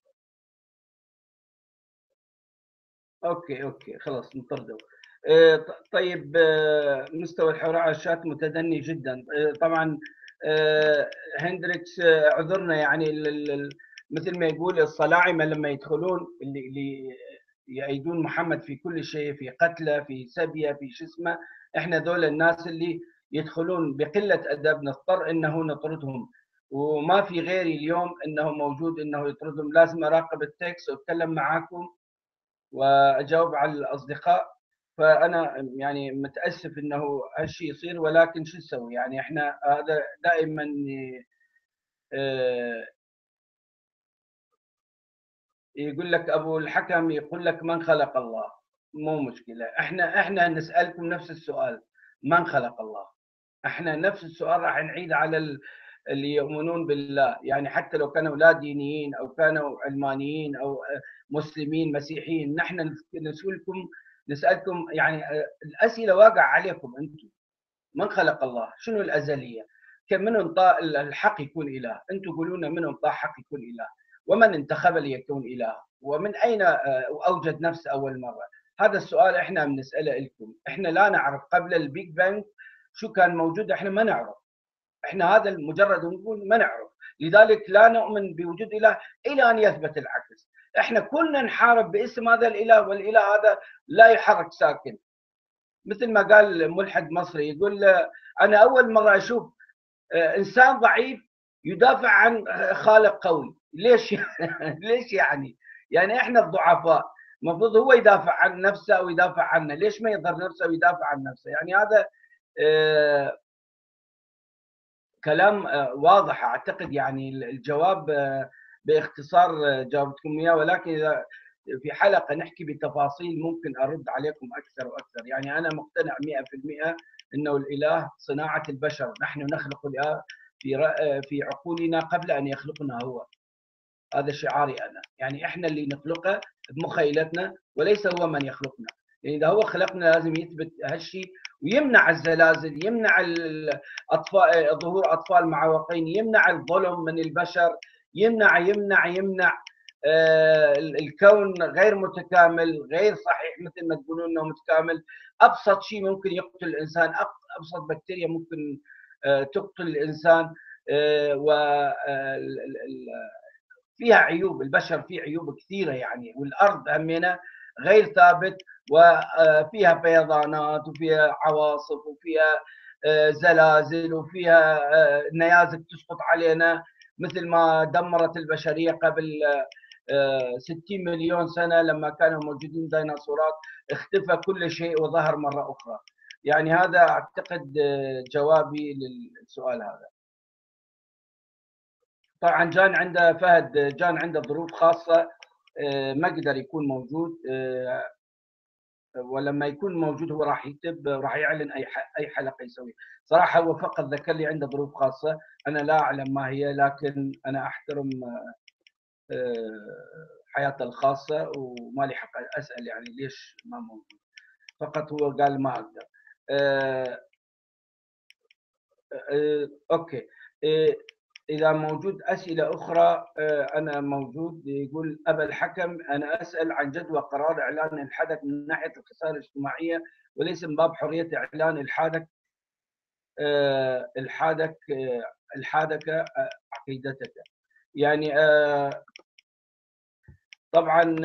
اوكي اوكي خلاص نطرده. آه، ط- طيب، آه، مستوى الحوار على الشات متدني جدا. آه، طبعا. آه، هندريكس، آه، اعذرنا يعني ال- ال- ال- مثل ما يقول الصلاعمه لما يدخلون اللي اللي يأيدون محمد في كل شيء، في قتله، في سبيه، في شو اسمه. احنا ذول الناس اللي يدخلون بقله ادب نضطر انه نطردهم، وما في غيري اليوم انه موجود انه يطردهم. لازم اراقب التكست واتكلم معاكم واجاوب على الاصدقاء. فانا يعني متاسف انه هالشيء يصير، ولكن شو نسوي يعني. احنا هذا دائما. آه، يقول لك ابو الحكم يقول لك من خلق الله. مو مشكله، احنا احنا نسالكم نفس السؤال، من خلق الله. احنا نفس السؤال راح نعيد على ال- اللي يؤمنون بالله، يعني حتى لو كانوا لا دينيين او كانوا علمانيين او آه، مسلمين مسيحيين. نحن نسالكم نسالكم يعني آه، الاسئله واقع عليكم انتم. من خلق الله؟ شنو الازليه؟ كم من انطى الحق يكون اله؟ انتم قولوا من انطى حق يكون اله؟ ومن انتخب ليكون اله؟ ومن اين آه، اوجد نفسه اول مره؟ هذا السؤال احنا بنساله لكم. احنا لا نعرف قبل البيج بانج شو كان موجود، احنا ما نعرف. احنا هذا مجرد نقول ما نعرف. لذلك لا نؤمن بوجود اله الى ان يثبت العكس. احنا كلنا نحارب باسم هذا الاله، والاله هذا لا يحرك ساكن. مثل ما قال ملحد مصري يقول انا اول مره اشوف انسان ضعيف يدافع عن خالق قوي. ليش يعني؟ ليش يعني؟ يعني احنا الضعفاء المفروض هو يدافع عن نفسه او يدافع عنا، ليش ما يظهر نفسه ويدافع عن نفسه؟ يعني هذا آه كلام آه واضح اعتقد. يعني الجواب آه باختصار آه جاوبتكم اياه، ولكن اذا في حلقه نحكي بتفاصيل ممكن ارد عليكم اكثر واكثر. يعني انا مقتنع مئة بالمئة انه الاله صناعه البشر، نحن نخلق الاله في في عقولنا قبل ان يخلقنا هو. هذا شعاري انا، يعني احنا اللي نخلقه بمخيلتنا وليس هو من يخلقنا. يعني اذا هو خلقنا لازم يثبت هالشيء ويمنع الزلازل، يمنع الاطفال ظهور اطفال معوقين، يمنع الظلم من البشر، يمنع يمنع يمنع آه الكون غير متكامل غير صحيح مثل ما تقولون انه متكامل. ابسط شيء ممكن يقتل الانسان، ابسط بكتيريا ممكن آه تقتل الانسان. آه و فيها عيوب، البشر فيه عيوب كثيره يعني، والارض همينه غير ثابت وفيها فيضانات وفيها عواصف وفيها زلازل وفيها نيازك تسقط علينا مثل ما دمرت البشريه قبل ستين مليون سنه لما كانوا موجودين ديناصورات. اختفى كل شيء وظهر مره اخرى. يعني هذا اعتقد جوابي للسؤال هذا. طبعا جان عنده فهد، جان عنده ظروف خاصه ما قدر يكون موجود، ولما يكون موجود هو راح يكتب، راح يعلن اي اي حلقه يسوي. صراحه هو فقط ذكر لي عنده ظروف خاصه، انا لا اعلم ما هي، لكن انا احترم حياته الخاصه وما لي حق اسال يعني ليش ما موجود. فقط هو قال ما اقدر. اوكي. إذا موجود أسئلة أخرى أنا موجود. يقول أبا الحكم أنا أسأل عن جدوى قرار إعلان الحدث من ناحية الخسارة الاجتماعية وليس من باب حرية إعلان الحادث الحادث الحادث عقيدتك. يعني طبعا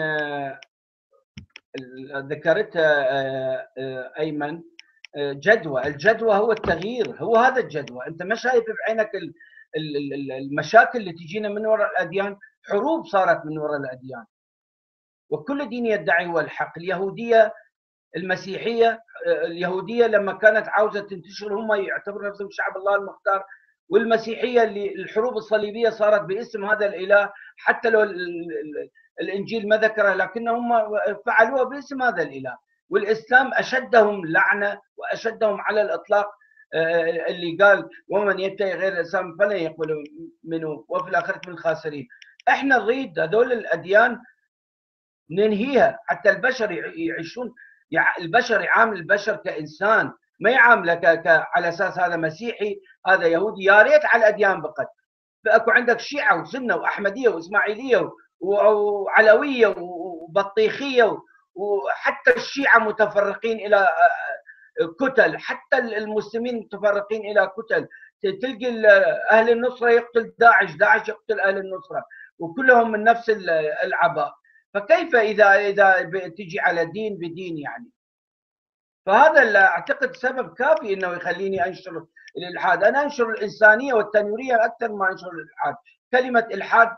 ذكرتها أيمن جدوى. الجدوى هو التغيير، هو هذا الجدوى. أنت ما شايف بعينك المشاكل اللي تجينا من وراء الأديان؟ حروب صارت من وراء الأديان، وكل دين يدعي هو الحق. اليهودية المسيحية، اليهودية لما كانت عاوزة تنتشر هم يعتبروا نفسهم شعب الله المختار، والمسيحية اللي الحروب الصليبية صارت باسم هذا الإله، حتى لو الإنجيل ما ذكره لكنهم فعلوها باسم هذا الإله. والإسلام أشدهم لعنة وأشدهم على الإطلاق، اللي قال ومن يتقي غير الإسلام فلن يقبل منه وفي الآخرة من الخاسرين. احنا نريد هذول الأديان ننهيها حتى البشر يعيشون، البشر يعامل البشر كإنسان، ما يعامله ك... ك... على اساس هذا مسيحي هذا يهودي. يا ريت على الاديان بقت، فاكو عندك شيعه وسنه واحمديه واسماعيليه وعلويه وبطيخيه، وحتى الشيعه متفرقين الى كتل، حتى المسلمين متفرقين الى كتل. تلقي اهل النصره يقتل داعش، داعش يقتل اهل النصره، وكلهم من نفس العباء. فكيف اذا اذا تجي على دين بدين يعني؟ فهذا اعتقد سبب كافي انه يخليني انشر الالحاد. انا انشر الانسانيه والتنويريه اكثر ما انشر الالحاد. كلمه الحاد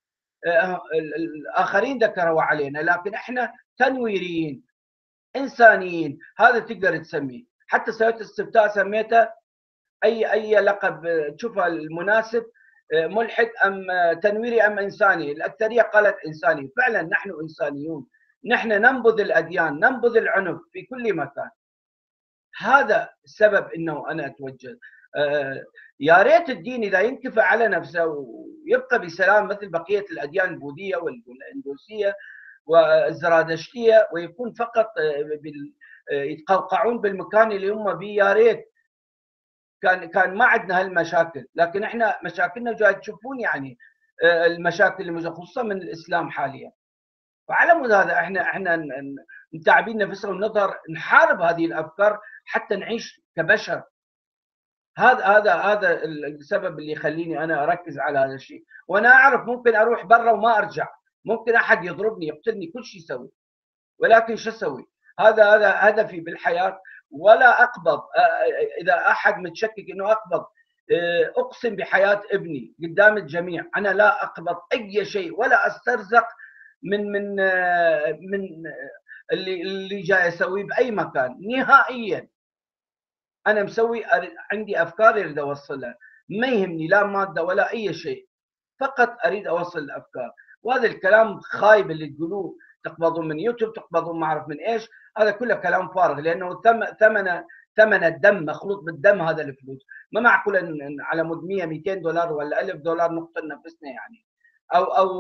الاخرين ذكروا علينا، لكن احنا تنويريين انسانيين، هذا تقدر تسميه. حتى سويت استفتاء سميته اي اي لقب تشوفه المناسب، ملحد ام تنويري ام انساني. الاكثريه قالت انساني. فعلا نحن انسانيون، نحن ننبذ الاديان، ننبذ العنف في كل مكان. هذا السبب انه انا اتوجه. يا ريت الدين اذا ينكفى على نفسه ويبقى بسلام مثل بقيه الاديان البوذيه والهندوسيه والزرادشتيه، ويكون فقط يتقوقعون بالمكان اللي هم به. يا ريت كان كان ما عندنا هالمشاكل. لكن احنا مشاكلنا جاي تشوفون يعني المشاكل اللي خصوصا من الاسلام حاليا. وعلى مود هذا احنا احنا متعبين نفسنا ونظهر نحارب هذه الافكار حتى نعيش كبشر. هذا هذا هذا السبب اللي يخليني انا اركز على هذا الشيء. وانا اعرف ممكن اروح برا وما ارجع، ممكن احد يضربني يقتلني كل شيء يسوي، ولكن شو اسوي؟ هذا هذا هدفي بالحياه. ولا اقبض اذا احد متشكك انه اقبض، اقسم بحياه ابني قدام الجميع انا لا اقبض اي شيء ولا استرزق من من من اللي اللي جاي اسويه باي مكان نهائيا. انا مسوي عندي افكار اريد اوصلها، ما يهمني لا ماده ولا اي شيء، فقط اريد اوصل الافكار. وهذا الكلام خايب اللي تقولوه تقبضون من يوتيوب، تقبضون ما اعرف من ايش، هذا كله كلام فارغ. لانه ثمن ثمن الدم مخلوط بالدم هذا الفلوس. ما معقول ان على مود مية مئتين دولار ولا ألف دولار نقتل نفسنا يعني. او او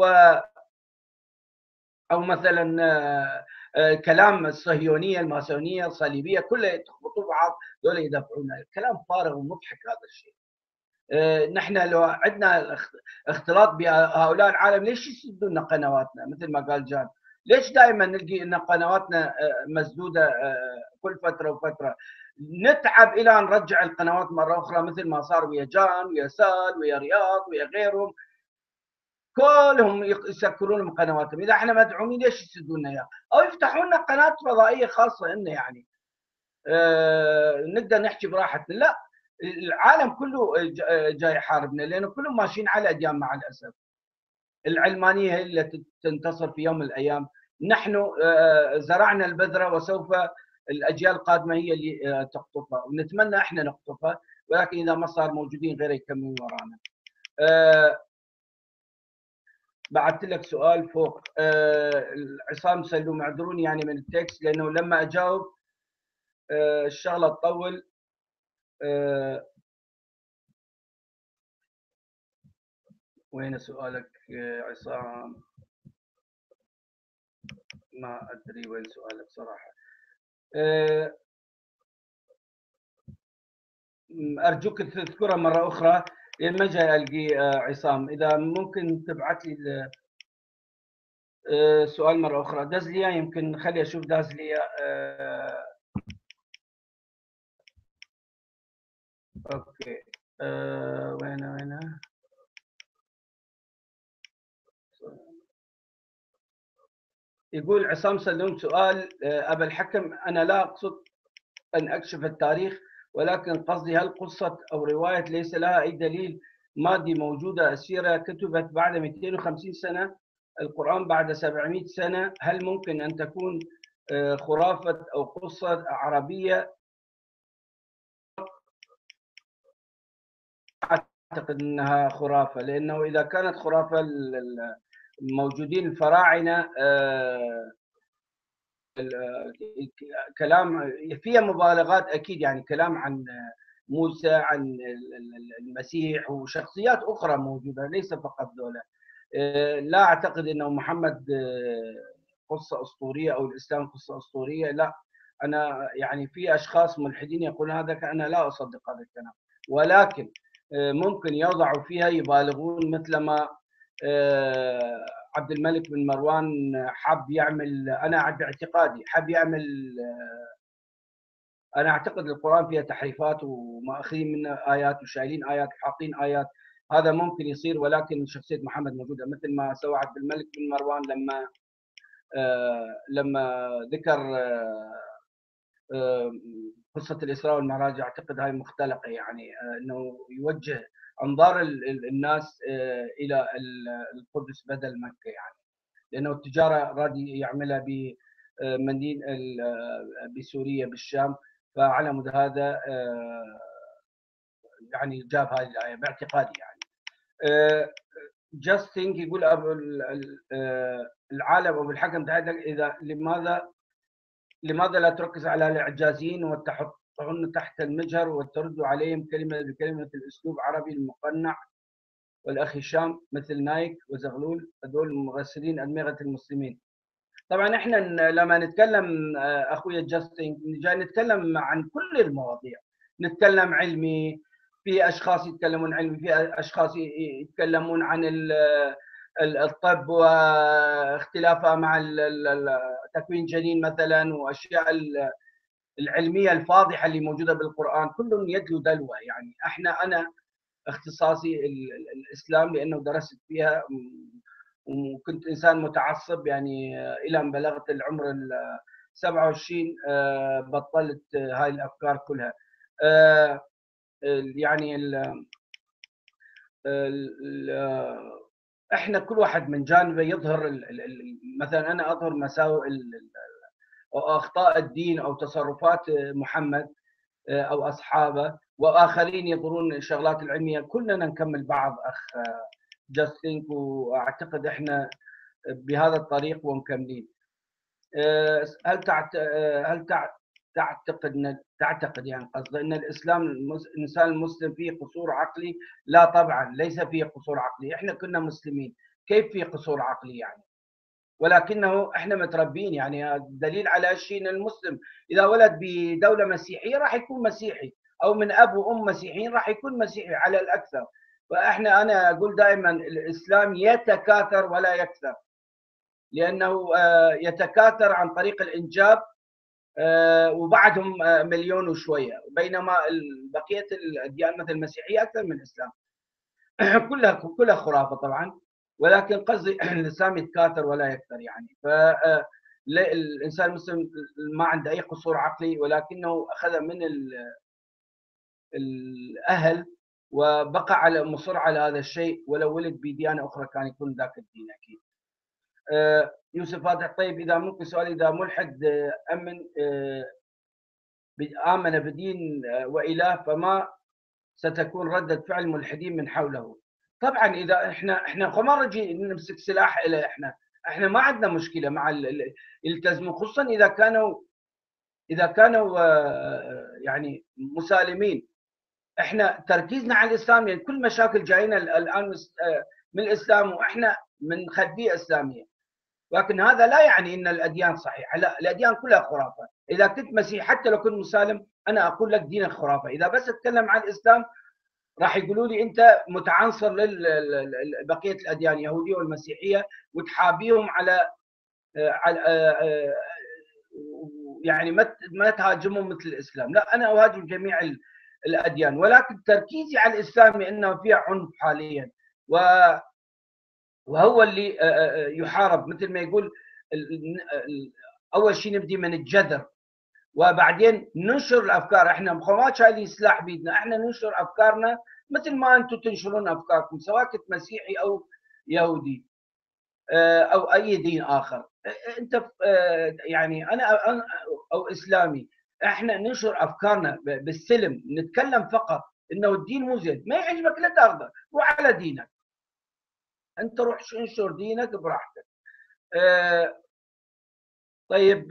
او مثلا كلام الصهيونيه الماسونيه الصليبيه كله يخبطوا بعض، دول يدافعون. كلام فارغ ومضحك هذا الشيء. نحن لو عندنا اختلاط بهؤلاء العالم ليش يسدوا لنا قنواتنا مثل ما قال جان؟ ليش دائما نلقي ان قنواتنا مسدوده كل فتره وفتره؟ نتعب الى ان نرجع القنوات مره اخرى مثل ما صار ويا جان ويا سال ويا رياض ويا غيرهم، كلهم يسكرون من قنواتهم. اذا احنا مدعومين ليش يسدون لنا اياها؟ او يفتحون لنا قناه فضائيه خاصه لنا يعني أه نقدر نحكي براحتنا. لا، العالم كله جاي يحاربنا لانه كلهم ماشيين على اديان مع الاسف. العلمانيه هي اللي تنتصر في يوم من الايام. نحن أه زرعنا البذره وسوف الاجيال القادمه هي اللي أه تقطفها، ونتمنى احنا نقطفها، ولكن اذا ما صار موجودين غيره يكملون ورانا. أه بعثت لك سؤال فوق. أه عصام سلوم اعذروني يعني من التكست لانه لما اجاوب أه الشغله تطول. أه وين سؤالك عصام؟ ما ادري وين سؤالك صراحه. أه ارجوك تذكرها مره اخرى لان ما جاي القي. أه عصام اذا ممكن تبعث لي السؤال مره اخرى. دز لي يمكن خلي اشوف داز لي. أه اوكي. أه وين وين يقول عصام سلوم سؤال أبا الحكم، أنا لا أقصد أن أكشف التاريخ، ولكن قصدي هل قصة أو رواية ليس لها أي دليل مادي موجودة، السيرة كتبت بعد مئتين وخمسين سنة، القرآن بعد سبعمئة سنة، هل ممكن أن تكون خرافة أو قصة عربية؟ أعتقد أنها خرافة، لأنه إذا كانت خرافة الموجودين الفراعنة كلام فيها مبالغات اكيد يعني، كلام عن موسى عن المسيح وشخصيات اخرى موجوده ليس فقط ذولا. لا اعتقد انه محمد قصه اسطوريه او الاسلام قصه اسطوريه، لا. انا يعني في اشخاص ملحدين يقولون هذا، انا لا اصدق هذا الكلام، ولكن ممكن يوضعوا فيها يبالغون، مثلما عبد الملك بن مروان حب يعمل، انا باعتقادي حب يعمل، انا اعتقد القران فيها تحريفات وماخذين منه ايات وشايلين ايات وحاطين ايات، هذا ممكن يصير، ولكن شخصيه محمد موجوده، مثل ما سوى عبد الملك بن مروان لما آه لما ذكر آه آه قصه الاسراء والمعراج، اعتقد هاي مختلقه، يعني آه انه يوجه انظار الناس آه الى القدس بدل مكه، يعني لانه التجاره رادي يعملها بمدينه بسوريا بالشام، فعلى مود هذا يعني جاب هذه الايه باعتقادي يعني. جاست ثينك يقول أبو العالم ابو الحكم تعالى، اذا لماذا لماذا لا تركز على الاعجازيين وتحطهن تحت المجهر وترد عليهم كلمه بكلمه الاسلوب العربي المقنع، والاخ هشام مثل نايك وزغلول، هذول مغسلين ادمغه المسلمين. طبعا احنا لما نتكلم اخويا جاستن جاي نتكلم عن كل المواضيع، نتكلم علمي، في اشخاص يتكلمون علمي، في اشخاص يتكلمون عن الطب واختلافها مع تكوين جنين مثلا، واشياء العلميه الفاضحه اللي موجوده بالقران، كل يدلو دلوه. يعني احنا انا اختصاصي الاسلام لانه درست فيها وكنت انسان متعصب، يعني الى ان بلغت العمر ال سبعة وعشرين بطلت هاي الافكار كلها. يعني ال ال احنا كل واحد من جانبه يظهر، مثلا انا اظهر مساوئ او اخطاء الدين او تصرفات محمد او اصحابه، واخرين يظهرون الشغلات العلميه، كلنا نكمل بعض اخ جاستين، واعتقد احنا بهذا الطريق ومكملين. هل تعت... هل تعتقد تعتقد يعني قصدي ان الاسلام الانسان المسلم فيه قصور عقلي؟ لا طبعا ليس فيه قصور عقلي، احنا كنا مسلمين، كيف فيه قصور عقلي يعني؟ ولكنه احنا متربين، يعني دليل على شيء ان المسلم اذا ولد بدوله مسيحيه راح يكون مسيحي، او من اب وام مسيحيين راح يكون مسيحي على الاكثر. فاحنا انا اقول دائما الاسلام يتكاثر ولا يكثر، لانه يتكاثر عن طريق الانجاب وبعدهم مليون وشويه، بينما بقيه الاديان مثل المسيحيه اكثر من الاسلام. كلها كلها خرافه طبعا، ولكن قصدي الاسلام يتكاثر ولا يكثر يعني. ف الانسان المسلم ما عنده اي قصور عقلي، ولكنه اخذ من الاهل وبقى على مصر على هذا الشيء، ولو ولد بديانه اخرى كان يكون ذاك الدين اكيد. يوسف فاتح، طيب اذا ممكن سؤال، اذا ملحد امن امن بدين واله، فما ستكون ردة فعل الملحدين من حوله؟ طبعا اذا احنا احنا ما نجي نمسك سلاح الى احنا احنا ما عندنا مشكله مع التزموا، خصوصا اذا كانوا اذا كانوا يعني مسالمين. احنا تركيزنا على الاسلام، يعني كل مشاكل جاينا الان من الاسلام واحنا من خلفيه اسلاميه، لكن هذا لا يعني ان الاديان صحيحه، لا، الاديان كلها خرافه. اذا كنت مسيحي حتى لو كنت مسالم انا اقول لك دينك خرافه، اذا بس اتكلم عن الاسلام راح يقولوا لي انت متعنصر لبقيه الاديان اليهوديه والمسيحيه وتحابيهم على على يعني ما تهاجمهم مثل الاسلام. لا، انا اهاجم جميع الاديان، ولكن تركيزي على الاسلام لانه فيه عنف حاليا، و وهو اللي يحارب، مثل ما يقول اول شيء نبدي من الجذر وبعدين ننشر الافكار. احنا ما شايلين سلاح بيدنا، احنا ننشر افكارنا مثل ما انتم تنشرون افكاركم، سواء كنت مسيحي او يهودي او اي دين اخر. انت يعني انا او اسلامي، احنا ننشر افكارنا بالسلم، نتكلم فقط انه الدين مو زين، ما يعجبك لا تاخذه، روح على دينك، انت روح انشر دينك براحتك. طيب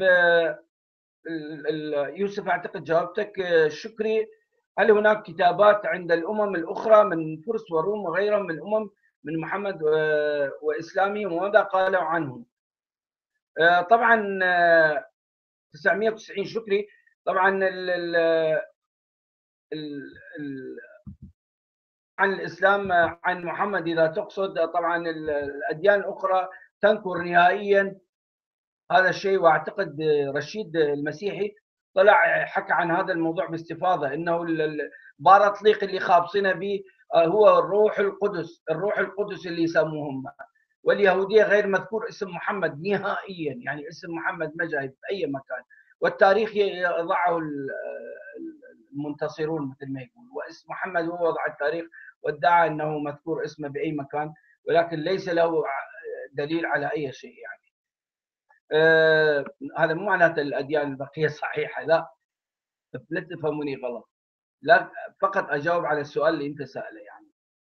يوسف اعتقد جاوبتك. شكري، هل هناك كتابات عند الامم الاخرى من فرس وروم وغيرهم من الامم من محمد واسلامي، وماذا قالوا عنه؟ طبعا تسعمئة وتسعين شكري. طبعا ال ال ال ال عن الاسلام عن محمد اذا تقصد، طبعا الاديان الاخرى تنكر نهائيا هذا الشيء. واعتقد رشيد المسيحي طلع حكى عن هذا الموضوع باستفاضه، انه بارطليق اللي خابصين به هو الروح القدس، الروح القدس اللي يسموهم. واليهوديه غير مذكور اسم محمد نهائيا، يعني اسم محمد ما جاي في اي مكان، والتاريخ يضعه المنتصرون مثل ما يقول، واسم محمد هو وضع التاريخ وادعى انه مذكور اسمه باي مكان، ولكن ليس له دليل على اي شيء يعني. آه هذا مو معناته الاديان البقيه صحيحه، لا لا تفهموني غلط، لا فقط اجاوب على السؤال اللي انت ساله يعني.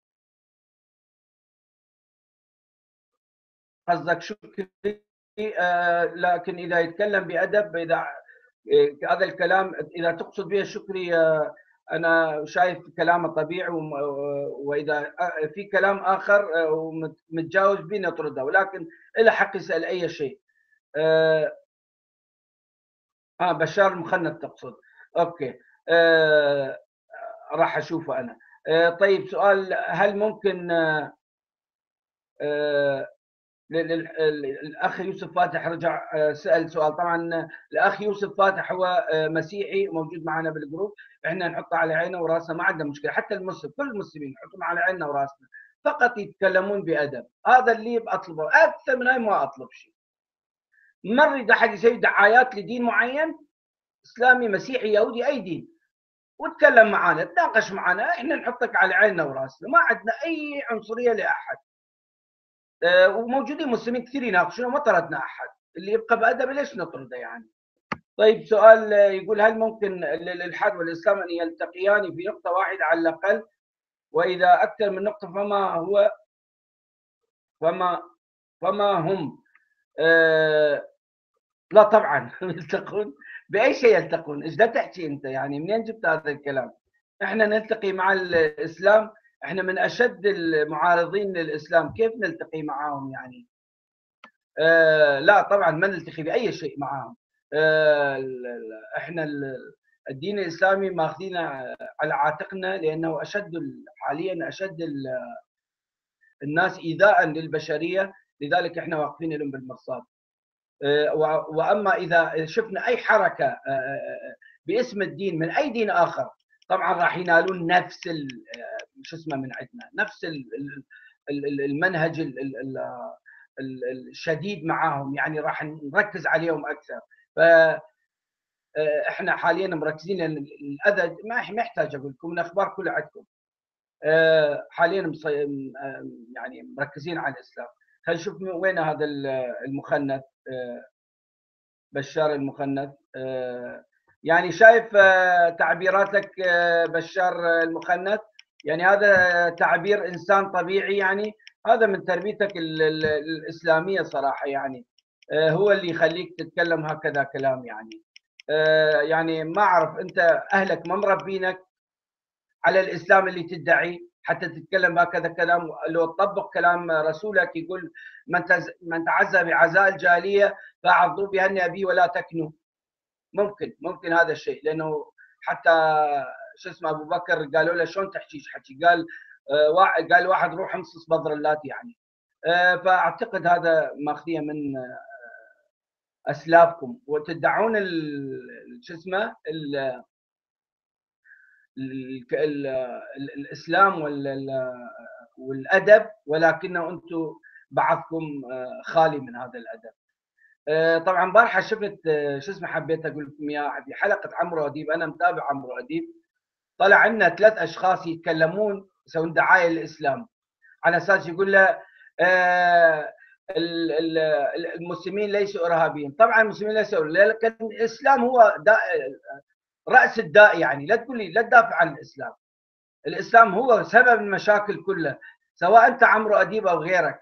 قصدك شكري، آه لكن اذا يتكلم بادب، اذا آه هذا الكلام اذا تقصد به شكري، آه انا شايف كلامه طبيعي، واذا في كلام اخر ومتجاوز به نطرده، ولكن له حق يسال اي شيء. آه, اه بشار المخنث تقصد؟ اوكي، آه راح اشوفه انا. آه طيب سؤال، هل ممكن آه آه الاخ يوسف فاتح رجع سال سؤال. طبعا الاخ يوسف فاتح هو مسيحي موجود معنا بالجروب، احنا نحطه على عينه وراسنا، ما عندنا مشكله، حتى المسلم كل المسلمين نحطهم على عيننا وراسنا، فقط يتكلمون بادب. هذا اللي بطلبه، اكثر من هاي ما اطلب شيء. ما اريد احد يسوي دعايات لدين معين، اسلامي مسيحي يهودي اي دين، وتكلم معنا تناقش معنا، احنا نحطك على عيننا وراسنا، ما عندنا اي عنصريه لاحد. وموجودين مسلمين كثير يناقشون وما طردنا احد، اللي يبقى بادب ليش نطرده يعني. طيب سؤال يقول، هل ممكن الالحاد والاسلام ان يلتقيان في نقطه واحده على الاقل؟ واذا اكثر من نقطه فما هو فما فما هم؟ آه لا طبعا يلتقون. باي شيء يلتقون؟ ايش دا تحكي انت يعني؟ منين جبت هذا الكلام؟ احنا نلتقي مع الاسلام، احنا من اشد المعارضين للاسلام، كيف نلتقي معاهم يعني؟ آه لا طبعا ما نلتقي باي شيء معاهم. آه احنا الدين الاسلامي ماخذينه على عاتقنا، لانه اشد حاليا اشد الناس ايذاء للبشريه، لذلك احنا واقفين لهم بالمرصاد. آه واما اذا شفنا اي حركه آه باسم الدين من اي دين اخر، طبعا راح ينالون نفس شو اسمه من عندنا، نفس المنهج الشديد معاهم، يعني راح نركز عليهم اكثر. ف احنا حاليا مركزين، لان الاذى ما يحتاج اقول لكم، الاخبار كلها عندكم. حاليا يعني مركزين على الاسلام. خلينا نشوف وين هذا المخنث، بشار المخنث. يعني شايف تعبيراتك بشار المخنث، يعني هذا تعبير انسان طبيعي، يعني هذا من تربيتك الاسلاميه صراحه، يعني هو اللي يخليك تتكلم هكذا كلام يعني. يعني ما اعرف، انت اهلك ما مربينك على الاسلام اللي تدعي حتى تتكلم هكذا كلام؟ لو تطبق كلام رسولك يقول من من تعزى بعزاء الجاهليه فاعضوا بهن ابي ولا تكنوا. ممكن ممكن هذا الشيء، لانه حتى شو اسمه ابو بكر قالوا له شلون تحكيش حكي، قال آه قال واحد روح امصص بذر اللات يعني. آه فاعتقد هذا ماخذيه من آه اسلافكم، وتدعون شو اسمه الاسلام والادب، ولكنه انتم بعضكم خالي من هذا الادب. طبعا بارحه شفت شو اسمه، حبيت اقول لكم اياها في حلقه عمرو اديب، انا متابع عمرو اديب، طلع عندنا ثلاث اشخاص يتكلمون يسوون دعايه للاسلام، على اساس يقول له آه المسلمين ليسوا ارهابيين. طبعا المسلمين ليسوا، لكن الاسلام هو راس الداء، يعني لا تقول لي لا تدافع عن الاسلام. الاسلام هو سبب المشاكل كلها، سواء انت عمرو اديب او غيرك.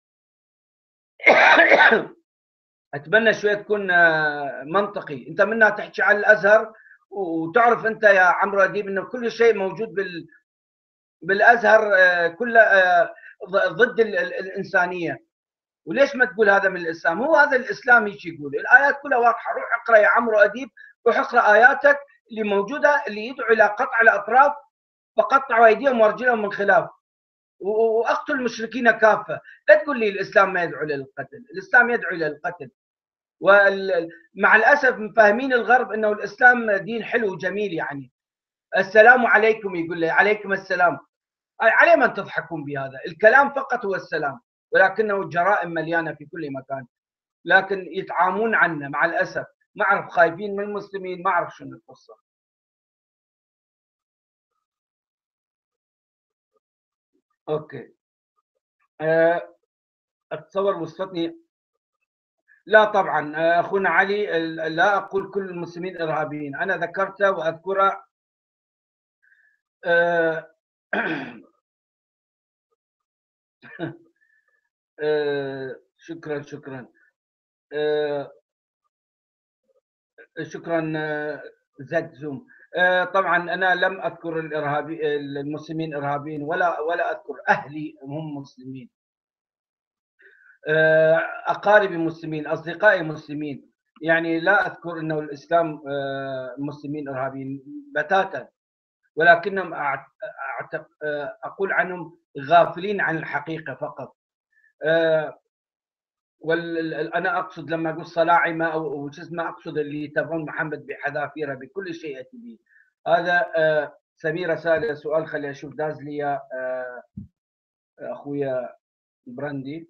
اتمنى شويه تكون منطقي. انت منها تحكي عن الازهر، وتعرف انت يا عمرو اديب انه كل شيء موجود بال بالازهر كله ضد الانسانيه. وليش ما تقول هذا من الاسلام؟ هو هذا الاسلام ايش يقول؟ الايات كلها واضحه، روح اقرا يا عمرو اديب، روح اقرا اياتك اللي موجوده اللي يدعو الى قطع الاطراف، فقطعوا ايديهم وارجلهم من خلاف، واقتل المشركين كافه. لا تقول لي الاسلام ما يدعو للقتل، الاسلام يدعو الى القتل. ومع الاسف فاهمين الغرب انه الاسلام دين حلو وجميل، يعني السلام عليكم يقول لي عليكم السلام. عليه من تضحكون بهذا الكلام؟ فقط هو السلام، ولكنه الجرائم مليانه في كل مكان، لكن يتعامون عنا مع الاسف. ما اعرف خايفين من المسلمين، ما اعرف شنو القصه. اوكي. أه، اتصور وصلتني. لا طبعا اخونا علي، لا اقول كل المسلمين ارهابيين، انا ذكرته واذكره. أه أه شكرا شكرا. أه شكرا. أه زد زوم. أه طبعا انا لم اذكر الارهابي المسلمين ارهابيين، ولا ولا اذكر اهلي هم مسلمين، أه اقاربي مسلمين، اصدقائي مسلمين، يعني لا اذكر انه الاسلام أه مسلمين ارهابيين بتاتا، ولكنهم اقول عنهم غافلين عن الحقيقه فقط. وانا اقصد لما اقول صلاعمه او شو اسمه، اقصد اللي يتابعون محمد بحذافيره بكل شيء ياتي به. هذا سميره ساله سؤال، خلي اشوف داز لي اخويا براندي.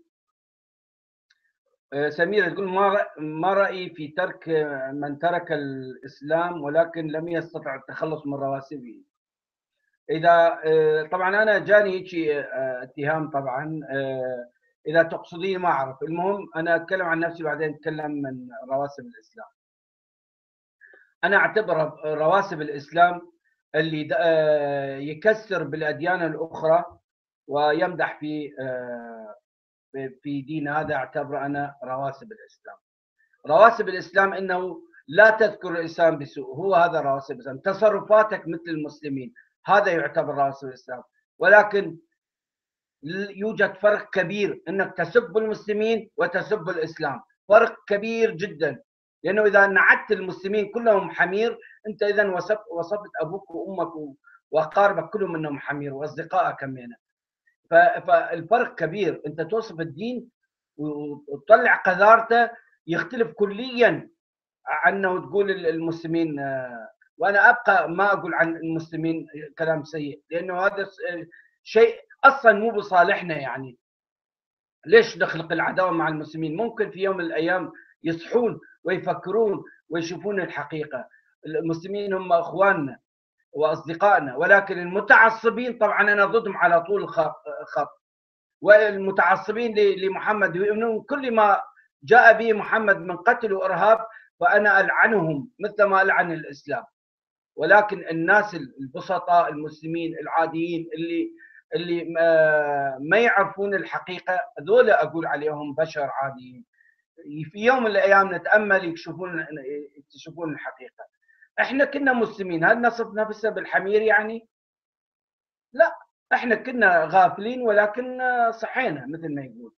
سميره تقول ما ما رايي في ترك من ترك الاسلام ولكن لم يستطع التخلص من رواسبه؟ اذا طبعا انا جاني هيك اتهام طبعا، اذا تقصدين ما اعرف، المهم انا اتكلم عن نفسي بعدين اتكلم من رواسب الاسلام. انا اعتبر رواسب الاسلام اللي يكسر بالاديان الاخرى ويمدح في في دين هذا، اعتبر انا رواسب الاسلام. رواسب الاسلام انه لا تذكر الانسان بسوء، هو هذا رواسب الاسلام. تصرفاتك مثل المسلمين، هذا يعتبر رواسب الاسلام. ولكن يوجد فرق كبير انك تسب المسلمين وتسب الاسلام، فرق كبير جدا. لانه اذا نعت المسلمين كلهم حمير، انت اذا وصفت وصفت ابوك وامك واقاربك كلهم انهم حمير، واصدقائك كمان. فالفرق كبير، انت توصف الدين وتطلع قذارته، يختلف كليا عنه تقول المسلمين. وانا ابقى ما اقول عن المسلمين كلام سيء، لانه هذا شيء اصلا مو بصالحنا. يعني ليش نخلق العداوه مع المسلمين؟ ممكن في يوم من الايام يصحون ويفكرون ويشوفون الحقيقه. المسلمين هم اخواننا واصدقائنا، ولكن المتعصبين طبعا انا ضدهم على طول الخط. والمتعصبين لمحمد ويؤمنون كل ما جاء به محمد من قتل وارهاب، فانا العنهم مثل ما العن الاسلام. ولكن الناس البسطاء المسلمين العاديين اللي اللي ما يعرفون الحقيقه، هذول اقول عليهم بشر عاديين. في يوم من الايام نتامل يكشفون يكتشفون الحقيقه. احنا كنا مسلمين، هل نصف نفسنا بالحمير يعني؟ لا، احنا كنا غافلين ولكن صحينا مثل ما يقول.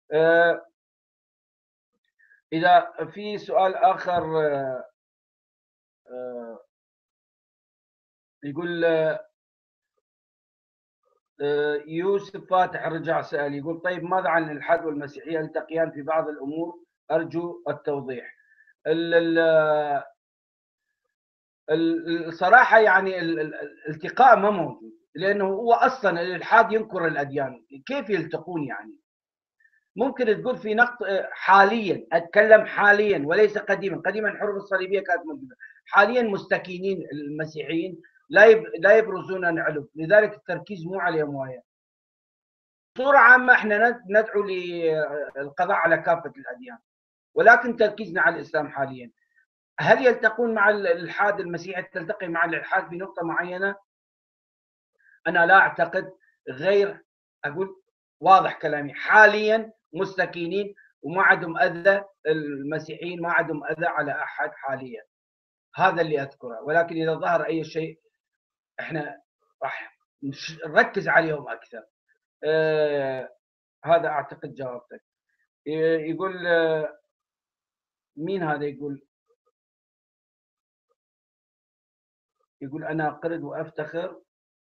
اذا في سؤال اخر يقول يوسف فاتح رجع سأل، يقول طيب ماذا عن الإلحاد والمسيحية يلتقيان في بعض الأمور؟ أرجو التوضيح. الصراحة يعني الالتقاء ما موجود، لأنه هو أصلا الإلحاد ينكر الأديان، كيف يلتقون يعني؟ ممكن تقول في نقط حاليا، أتكلم حاليا وليس قديما. قديما الحروب الصليبية كانت موجودة، حاليا مستكينين المسيحيين لا لا يبرزون نعلم، لذلك التركيز مو عليهم وايد. بصورة عامة احنا ندعو للقضاء على كافة الأديان، ولكن تركيزنا على الإسلام حاليا. هل يلتقون مع الإلحاد؟ المسيحية تلتقي مع الإلحاد بنقطة معينة؟ أنا لا أعتقد، غير أقول واضح كلامي، حاليا مستكينين وما عندهم أذى، المسيحيين ما عندهم أذى على أحد حاليا. هذا اللي أذكره، ولكن إذا ظهر أي شيء احنا راح نركز عليهم أكثر. آه هذا أعتقد جاوبتك. يقول مين هذا يقول؟ يقول أنا قرد وأفتخر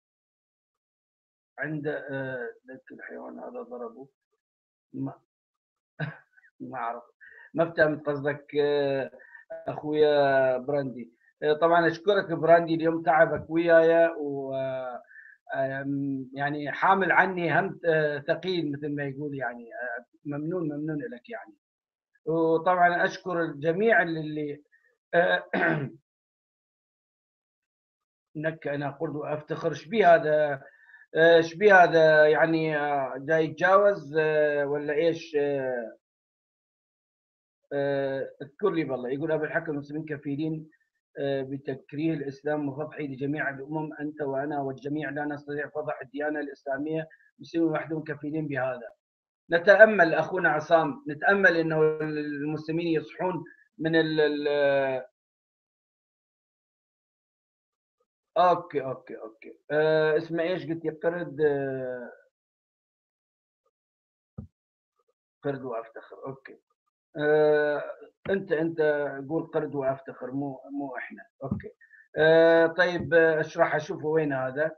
عند ذاك الحيوان هذا ضربه. ما ما أعرف، ما فهمت قصدك أخويا براندي. طبعًا أشكرك براندي، اليوم تعبك وياي و يعني حامل عني هم ثقيل مثل ما يقول يعني. ممنون ممنون لك يعني. وطبعًا أشكر الجميع اللي انك انا قرد وافتخر. ايش بيه هذا؟ ايش بيه هذا يعني؟ جاي يتجاوز ولا ايش؟ اذكر لي بالله. يقول ابو الحكم المسلمين كفيلين بتكريه الاسلام وفضحه لجميع الامم، انت وانا والجميع لا نستطيع فضح الديانه الاسلاميه، المسلمين وحدهم كفيلين بهذا. نتامل اخونا عصام، نتامل انه المسلمين يصحون من ال اوكي اوكي اوكي. أه اسمه ايش قلت يا قرد؟ أه قرد وافتخر. اوكي. أه انت انت قول قرد وافتخر، مو مو احنا. اوكي. أه طيب اشرح اشوفه وين هذا.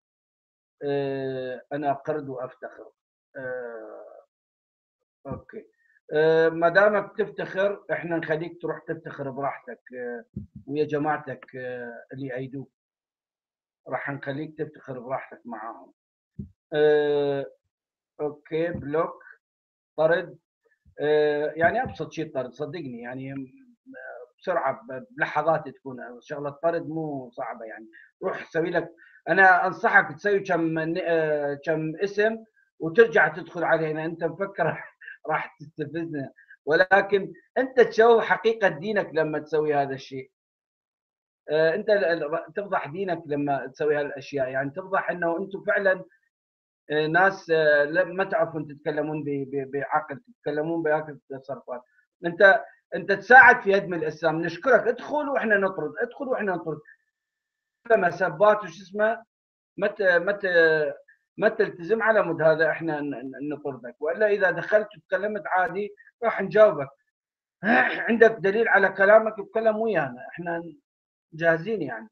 أه انا قرد وافتخر. أه اوكي. أه ما دامك تفتخر احنا نخليك تروح تفتخر براحتك. أه ويا جماعتك أه اللي يعيدوك راح نخليك تفتخر براحتك معاهم. أه اوكي. بلوك. طرد. يعني ابسط شيء الطرد، صدقني يعني بسرعه بلحظات تكون شغله طرد، مو صعبه يعني. روح سوي لك، انا انصحك تسوي كم كم اسم وترجع تدخل علينا. انت مفكر راح تستفزنا، ولكن انت تشوه حقيقه دينك لما تسوي هذا الشيء. انت تفضح دينك لما تسوي هالاشياء، يعني تفضح انه انتم فعلا ناس ما تعرفون تتكلمون بعقل، تتكلمون بهكذا تصرفات. انت انت تساعد في هدم الاسلام. نشكرك. ادخل واحنا نطرد، ادخل واحنا نطرد. مسبات وش اسمه، ما ما ما تلتزم على مود هذا احنا نطردك، والا اذا دخلت وتكلمت عادي راح نجاوبك. عندك دليل على كلامك اتكلم ويانا، احنا جاهزين يعني.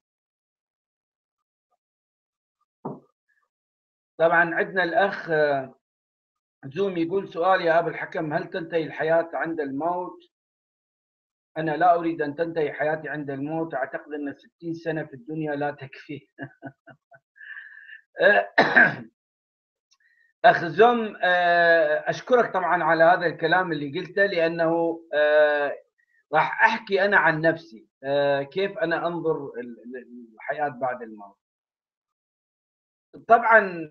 طبعا عندنا الاخ زوم يقول سؤال يا ابا الحكم، هل تنتهي الحياه عند الموت؟ أنا لا أريد أن تنتهي حياتي عند الموت، أعتقد أن ستين سنة في الدنيا لا تكفي. أخ زوم، أشكرك طبعا على هذا الكلام اللي قلته، لأنه راح أحكي أنا عن نفسي كيف أنا أنظر الحياة بعد الموت. طبعا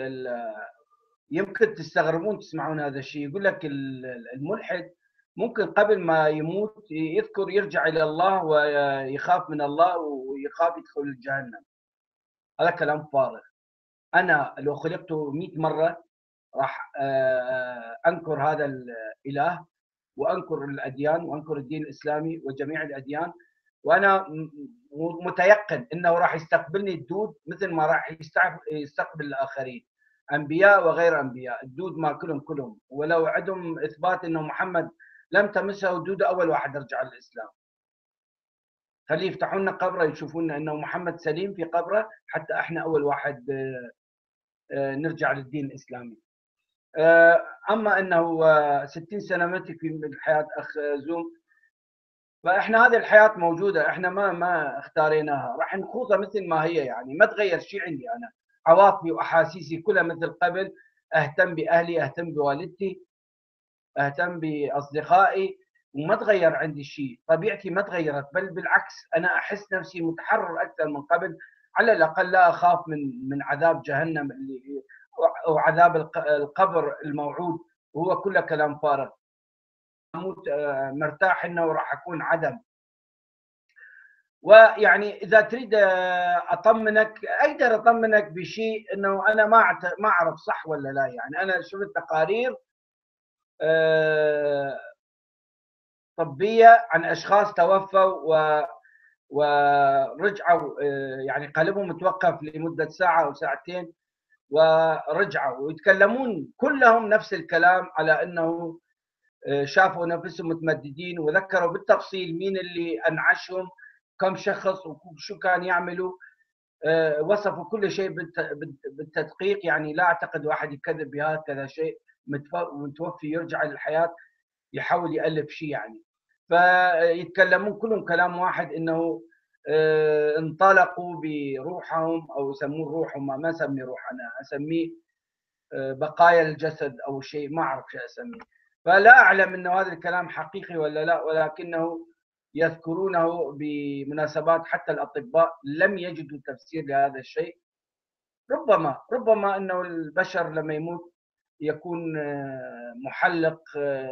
يمكن تستغربون تسمعون هذا الشيء. يقول لك الملحد ممكن قبل ما يموت يذكر يرجع إلى الله ويخاف من الله ويخاف يدخل الجهنم. هذا كلام فارغ. أنا لو خلقت مئة مرة راح أنكر هذا الإله وأنكر الأديان وأنكر الدين الإسلامي وجميع الأديان، وأنا متيقن أنه راح يستقبلني الدود مثل ما راح يستقبل الآخرين، أنبياء وغير أنبياء. الدود ما كلهم كلهم، ولو عندهم إثبات أنه محمد لم تمسه الدود أول واحد رجع للإسلام. خليه يفتحوا لنا قبره يشوفون أنه محمد سليم في قبره، حتى إحنا أول واحد نرجع للدين الإسلامي. أما أنه ستين سنة ما تكفي من الحياة أخ زوم، فإحنا هذه الحياة موجودة، إحنا ما ما اختاريناها، راح نخوضها مثل ما هي يعني. ما تغير شيء عندي أنا، عواطفي وأحاسيسي كلها مثل قبل. أهتم بأهلي، أهتم بوالدتي، أهتم بأصدقائي، وما تغير عندي شيء. طبيعتي ما تغيرت، بل بالعكس أنا أحس نفسي متحرر أكثر من قبل. على الأقل لا أخاف من من عذاب جهنم اللي وعذاب القبر الموعود، وهو كله كلام فارغ. اموت مرتاح انه راح اكون عدم. ويعني اذا تريد اطمنك، اقدر اطمنك بشيء انه انا ما ما اعرف صح ولا لا. يعني انا شفت تقارير طبيه عن اشخاص توفوا و ورجعوا، يعني قلبهم متوقف لمده ساعه او ساعتين ورجعوا، ويتكلمون كلهم نفس الكلام على انه شافوا نفسهم متمددين وذكروا بالتفصيل مين اللي انعشهم، كم شخص وشو كان يعملوا. وصفوا كل شيء بالتدقيق، يعني لا اعتقد واحد يكذب بهكذا شيء متوفي يرجع للحياه يحاول يالف شيء يعني. فيتكلمون كلهم كلام واحد، انه انطلقوا بروحهم، او يسمون روحهم، ما اسمي روح، انا اسميه بقايا الجسد او شيء، ما اعرف شو اسميه. فلا اعلم انه هذا الكلام حقيقي ولا لا، ولكنه يذكرونه بمناسبات. حتى الاطباء لم يجدوا تفسير لهذا الشيء. ربما ربما انه البشر لما يموت يكون محلق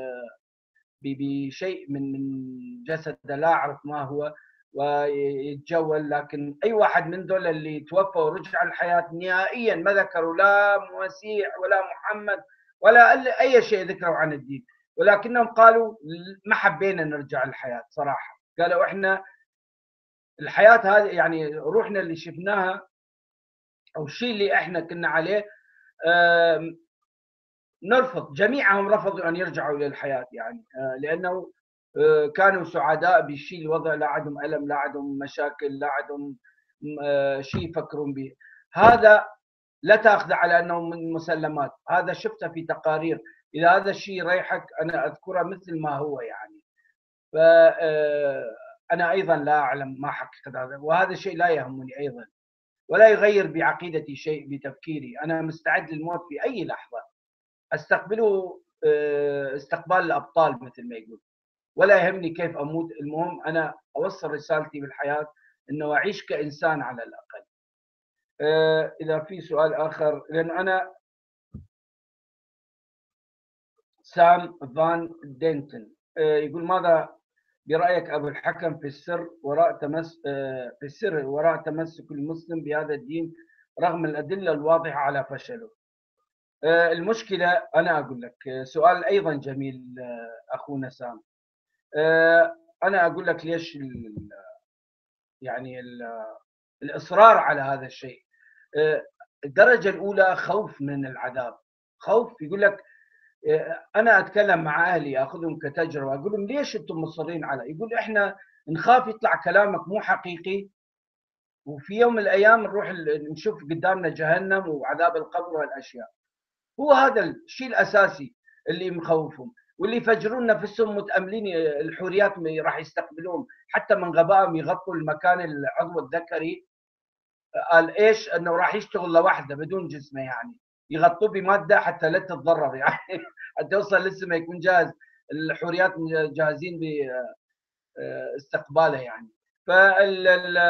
بشيء من من جسده، لا اعرف ما هو، ويتجول. لكن اي واحد من دول اللي توفى ورجع الحياه نهائيا ما ذكروا لا مسيح ولا محمد ولا اي شيء ذكروا عن الدين، ولكنهم قالوا ما حبينا نرجع الحياه صراحه. قالوا احنا الحياه هذه يعني روحنا اللي شفناها او الشيء اللي احنا كنا عليه نرفض. جميعهم رفضوا ان يرجعوا الى الحياه يعني، لانه كانوا سعداء بالشيء، الوضع لا عندهم الم، لا عندهم مشاكل، لا عندهم شيء يفكرون به. هذا لا تاخذ على انه من مسلمات، هذا شفته في تقارير. اذا هذا الشيء يريحك انا اذكره مثل ما هو يعني. ف انا ايضا لا اعلم ما حقيقه هذا، وهذا الشيء لا يهمني ايضا، ولا يغير بعقيدتي شيء بتفكيري. انا مستعد للموت في اي لحظه، استقبله استقبال الابطال مثل ما يقول، ولا يهمني كيف اموت. المهم انا اوصل رسالتي بالحياه، انه اعيش كانسان على الاقل. اذا في سؤال اخر، لان انا سام فان دينتون يقول ماذا برايك ابو الحكم في السر وراء تمس في السر وراء تمسك المسلم بهذا الدين رغم الادله الواضحه على فشله؟ المشكله انا اقول لك سؤال ايضا جميل اخونا سام. انا اقول لك ليش ال يعني ال الاصرار على هذا الشيء. الدرجه الاولى خوف من العذاب، خوف. يقول لك انا اتكلم مع اهلي اخذهم كتجربه، اقول لهم ليش انتم مصرين على، يقول احنا نخاف يطلع كلامك مو حقيقي وفي يوم من الايام نروح نشوف قدامنا جهنم وعذاب القبر وهالاشياء. هو هذا الشيء الاساسي اللي مخوفهم، واللي يفجرون نفسهم متاملين الحوريات راح يستقبلون، حتى من غبائهم يغطوا المكان العضو الذكري. قال ايش؟ انه راح يشتغل لوحده بدون جسمه، يعني يغطوه بماده حتى لا تتضرر يعني حتى يوصل لسه ما يكون جاهز، الحوريات جاهزين باستقباله يعني. فال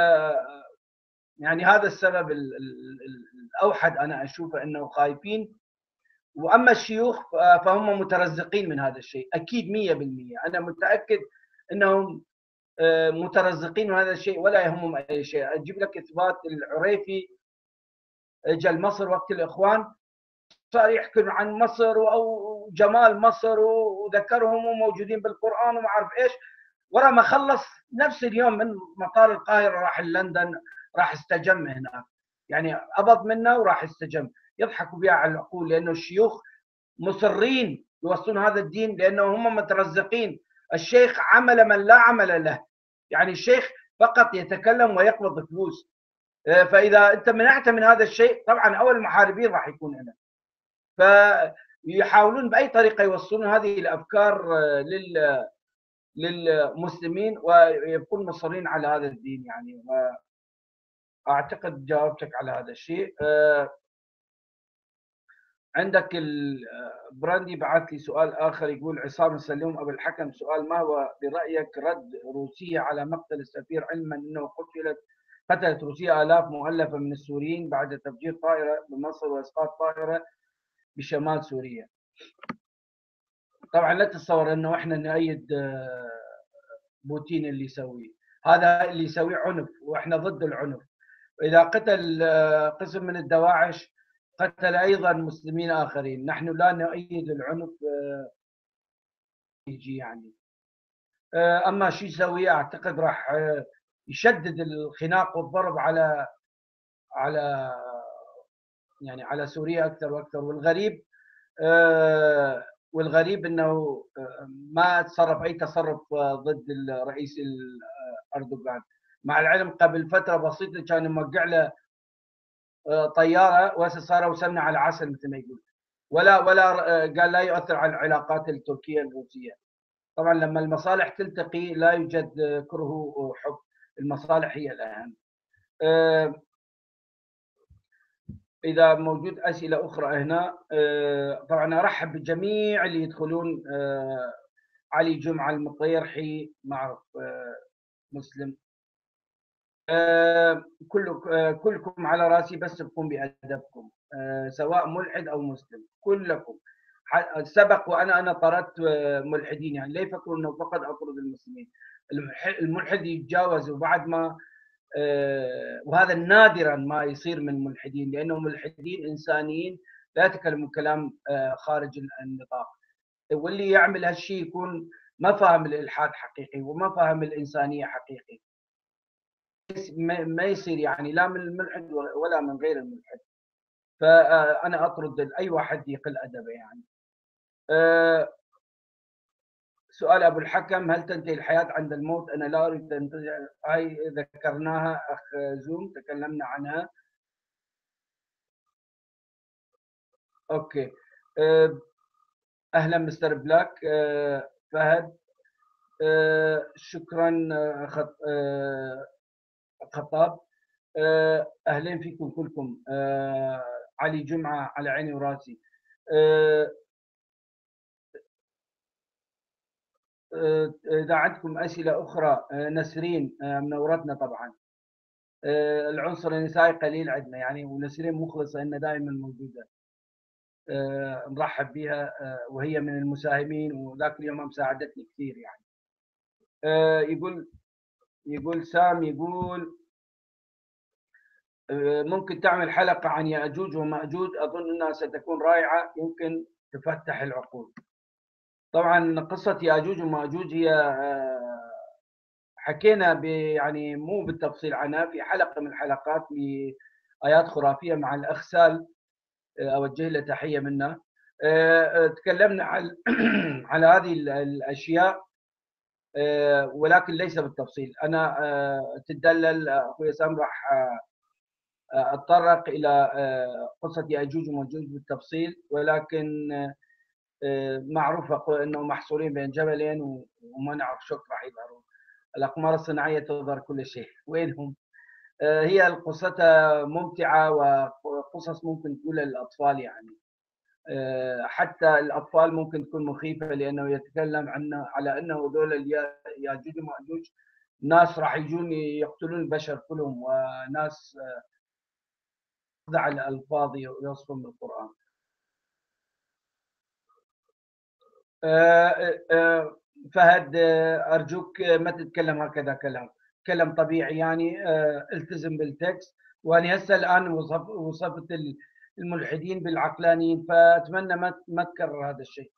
يعني هذا السبب الاوحد انا اشوفه، انه خايفين. واما الشيوخ فهم مترزقين من هذا الشيء، اكيد مئة بالمئة انا متاكد انهم مترزقين من هذا الشيء ولا يهمهم اي شيء. اجيب لك اثبات. العريفي اجى لمصر وقت الاخوان، صار يحكي عن مصر او جمال مصر وذكرهم وموجودين بالقران وما اعرف ايش. ورا ما خلص نفس اليوم من مطار القاهره راح لندن، راح استجم هناك، يعني قبض منه وراح استجم. يضحكوا بها على العقول، لانه الشيوخ مصرين يوصلون هذا الدين، لانه هم مترزقين. الشيخ عمل من لا عمل له، يعني الشيخ فقط يتكلم ويقبض فلوس. فاذا انت منعت من هذا الشيء طبعا اول المحاربين راح يكون هنا. فيحاولون باي طريقه يوصلون هذه الافكار لل للمسلمين ويبقون مصرين على هذا الدين يعني. واعتقد جاوبتك على هذا الشيء. عندك البراندي بعث لي سؤال اخر، يقول عصام السلوم ابو الحكم، سؤال: ما هو برايك رد روسيا على مقتل السفير، علما انه قتلت قتلت روسيا الاف مؤلفه من السوريين بعد تفجير طائره بمصر واسقاط طائره بشمال سوريا؟ طبعا لا تتصور انه احنا نؤيد بوتين اللي يسويه، هذا اللي يسويه عنف واحنا ضد العنف. اذا قتل قسم من الدواعش قتل ايضا مسلمين اخرين، نحن لا نؤيد العنف يجي يعني. اما شو يسوي؟ اعتقد راح يشدد الخناق والضرب على على يعني على سوريا اكثر واكثر. والغريب والغريب انه ما تصرف اي تصرف ضد الرئيس اردوغان، مع العلم قبل فتره بسيطه كان موقع له طياره وهسه صار وصلنا على عسل مثل ما يقول، ولا ولا قال لا يؤثر على العلاقات التركيه الروسيه. طبعا لما المصالح تلتقي لا يوجد كره وحب، المصالح هي الاهم. اذا موجود اسئله اخرى هنا، طبعا ارحب بجميع اللي يدخلون. علي جمعه المطيرحي، معرف مسلم، كل كلكم على راسي، بس تبقون بادبكم، سواء ملحد او مسلم كلكم. سبق وانا انا طردت ملحدين، يعني لا يفكروا انه فقط اطرد المسلمين. الملحد يتجاوز، وبعد ما وهذا نادرا ما يصير من الملحدين، لانهم ملحدين انسانيين لا يتكلمون كلام خارج النطاق. واللي يعمل هالشيء يكون ما فاهم الالحاد حقيقي وما فاهم الانسانيه حقيقي. ما يصير يعني لا من الملحد ولا من غير الملحد. فانا اطرد اي واحد يقل ادبه يعني. سؤال ابو الحكم: هل تنتهي الحياه عند الموت؟ انا لا اريد ان هاي ذكرناها اخ زوم، تكلمنا عنها. اوكي. اهلا مستر بلاك. فهد، شكرا. خطاب، اهلين فيكم كلكم. علي جمعه على عيني وراسي. اذا عندكم اسئله اخرى، نسرين منورتنا طبعا. العنصر النسائي قليل عندنا يعني، ونسرين مخلصه انها دائما موجوده، نرحب بها، وهي من المساهمين، وذاك اليوم ساعدتني كثير يعني. يقول يقول سام، يقول ممكن تعمل حلقة عن يأجوج ومأجوج، أظن أنها ستكون رائعة، يمكن تفتح العقول. طبعا قصة يأجوج ومأجوج هي حكينا يعني مو بالتفصيل عنها في حلقة من الحلقات لآيات خرافية مع الأخ سال، أوجه له تحية منا. تكلمنا على على هذه الأشياء، ولكن ليس بالتفصيل. أنا تدلل أخوي سام راح اتطرق الى قصه ياجوج وماجوج بالتفصيل، ولكن معروفه انه محصورين بين جبلين وما نعرف شو راح يظهرون. الاقمار الصناعيه تظهر كل شيء، وينهم؟ هي قصتها ممتعه، وقصص ممكن تقولها للاطفال يعني. حتى الاطفال ممكن تكون مخيفه، لانه يتكلم عنه على انه هذول ياجوج وماجوج ناس راح يجون يقتلون البشر كلهم، وناس ضع الألفاظ يوصفهم بالقرآن. فهد، أرجوك ما تتكلم هكذا كلام، كلام طبيعي يعني. التزم بالتكست. وأنا هسه الآن وصفت الملحدين بالعقلانيين، فأتمنى ما ما تكرر هذا الشيء.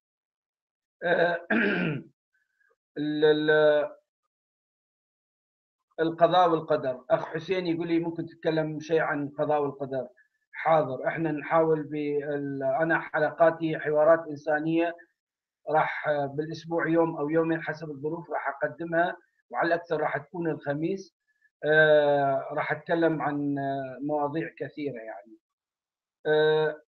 القضاء والقدر، أخ حسين يقول لي ممكن تتكلم شيء عن القضاء والقدر. حاضر، احنا نحاول بال... انا حلقاتي حوارات انسانيه، راح بالاسبوع يوم او يومين حسب الظروف راح اقدمها، وعلى الاكثر راح تكون الخميس. آه راح اتكلم عن مواضيع كثيره يعني. آه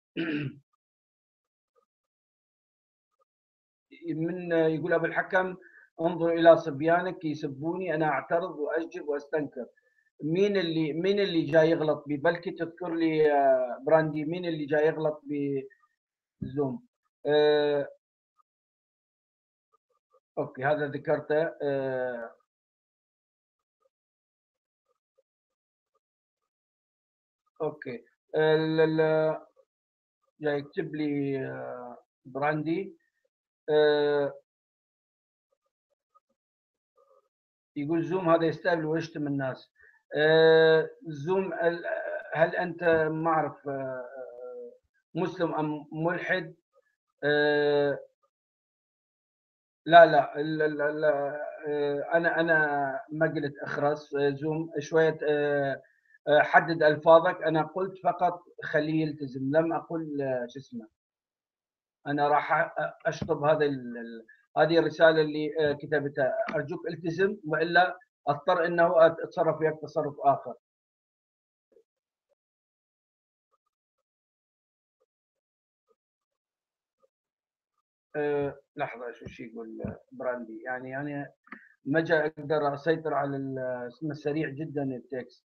من يقول ابو الحكم: انظر الى صبيانك يسبوني، انا اعترض واجب واستنكر. مين اللي مين اللي جاي يغلط بي؟ بلكي تذكر لي براندي مين اللي جاي يغلط بزوم؟ آه اوكي، هذا ذكرته. آه اوكي. جاي يكتب لي آه براندي، آه يقول زوم هذا يستقبل ويشتم الناس. آه زوم، هل انت ما اعرف آه مسلم ام ملحد؟ آه لا لا لا, لا, لا. انا انا ما قلت اخرس. زوم شويه، حدد الفاظك. انا قلت فقط خليه يلتزم، لم اقل شو اسمه. انا راح اشطب هذا ال... هذه الرساله اللي كتبتها، ارجوك التزم والا اضطر انه اتصرف وياك تصرف اخر. أه لحظه، شو شي يقول براندي؟ يعني انا ما جا اقدر اسيطر على اسمه سريع جدا التكست.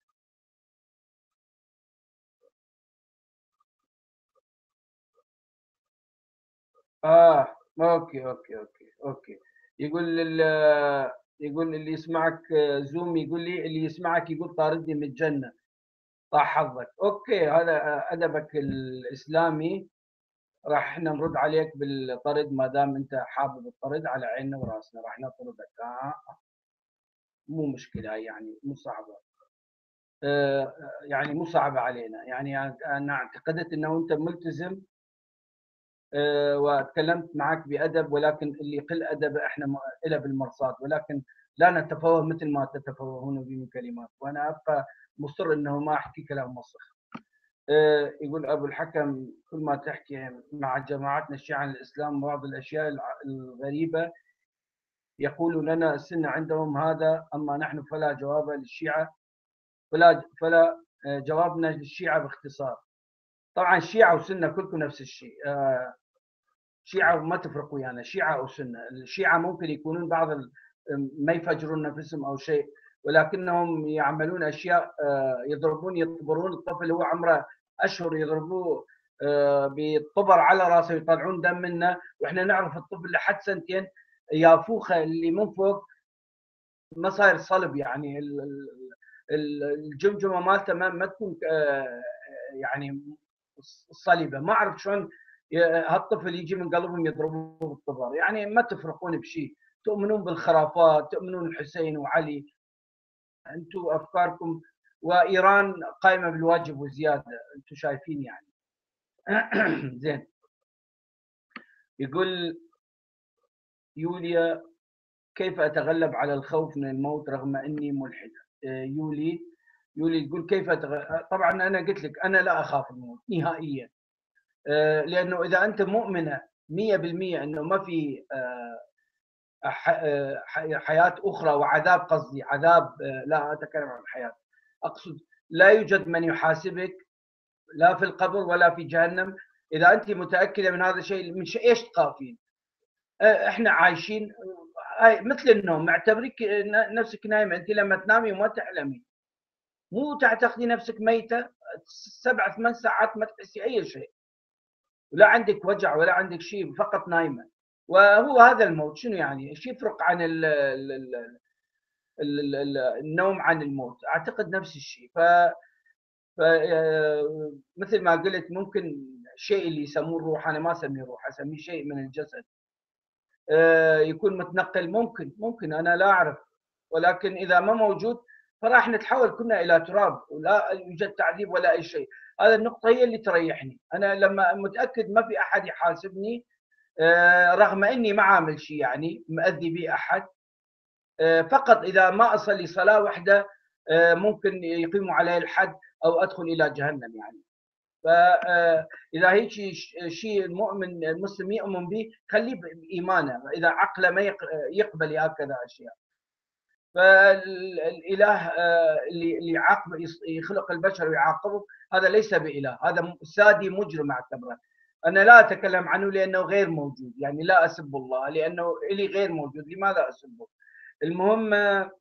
اه اوكي اوكي اوكي اوكي. يقول ال- يقول اللي يسمعك زوم، يقول لي اللي يسمعك يقول طاردني من الجنه. طاح حظك. اوكي، هذا ادبك الاسلامي. راح احنا نرد عليك بالطرد، ما دام انت حابب الطرد على عيننا وراسنا راح نطردك. آه. مو مشكله، يعني مو صعبه. آه يعني مو صعبه علينا، يعني انا اعتقدت انه انت ملتزم. آه وتكلمت معك بادب، ولكن اللي يقل ادب احنا الى بالمرصاد، ولكن لا نتفوه مثل ما تتفوهون بي من كلمات، وانا ابقى مصر انه ما احكي كلام مسخ. آه، يقول أبو الحكم كل ما تحكي مع جماعتنا الشيعة عن الإسلام بعض الأشياء الغريبة يقول لنا السنة عندهم هذا، أما نحن فلا جواب للشيعة، فلا فلا آه، جوابنا للشيعة باختصار. طبعا شيعة وسنة كلكم نفس الشيء. آه، شيعة ما تفرقوا يعني شيعة أو سنة. الشيعة ممكن يكونون بعض ما يفجرون نفسهم أو شيء، ولكنهم يعملون أشياء. آه، يضربون يطبرون الطفل هو عمره أشهر، يضربوه آه، بالطبر على راسه يطلعون دم منه، واحنا نعرف الطفل لحد سنتين يافوخه اللي من فوق ما صاير صلب، يعني الجمجمه مالته ما, ما تكون آه، يعني صليبه. ما اعرف شلون هالطفل يجي من قلبهم يضربوه بالطبر. يعني ما تفرقون بشيء، تؤمنون بالخرافات، تؤمنون الحسين وعلي، انتم افكاركم. وايران قائمه بالواجب وزياده، انتم شايفين يعني. زين. يقول يوليا كيف اتغلب على الخوف من الموت رغم اني ملحده؟ يولي يولي تقول كيف أتغلب؟ طبعا انا قلت لك انا لا اخاف الموت نهائيا. لانه اذا انت مؤمنه مية بالمية انه ما في حياه اخرى وعذاب، قصدي عذاب، لا اتكلم عن الحياه، اقصد لا يوجد من يحاسبك لا في القبر ولا في جهنم. اذا انت متاكده من هذا الشيء، من شيء ايش تخافين؟ احنا عايشين مثل النوم، معتبرك نفسك نايمه. انت لما تنامي وما تحلمي، مو تعتقدي نفسك ميته سبع ثمان ساعات ما تحسي اي شيء، ولا عندك وجع ولا عندك شيء، فقط نايمه. وهو هذا الموت. شنو يعني؟ ايش يفرق عن ال ال ال ال ال النوم عن الموت؟ اعتقد نفس الشيء. ف مثل ما قلت ممكن شيء اللي يسموه الروح، انا ما اسميه روح، اسميه شيء من الجسد يكون متنقل. ممكن ممكن انا لا اعرف، ولكن اذا ما موجود فراح نتحول كلنا الى تراب، ولا يوجد تعذيب ولا اي شيء. هذه النقطه هي اللي تريحني. انا لما متاكد ما في احد يحاسبني، رغم اني ما عامل شيء يعني مؤذي به احد، فقط اذا ما اصلي صلاه واحده ممكن يقيموا علي الحد او ادخل الى جهنم يعني. فاذا هيك شيء المؤمن المسلم يؤمن به خليه بايمانه، اذا عقله ما يقبل هكذا اشياء. فالاله اللي اللي يعاقب يخلق البشر ويعاقبه، هذا ليس باله، هذا سادي مجرم اعتبره. انا لا اتكلم عنه لانه غير موجود، يعني لا اسب الله لانه الي غير موجود، لماذا اسبه؟ المهم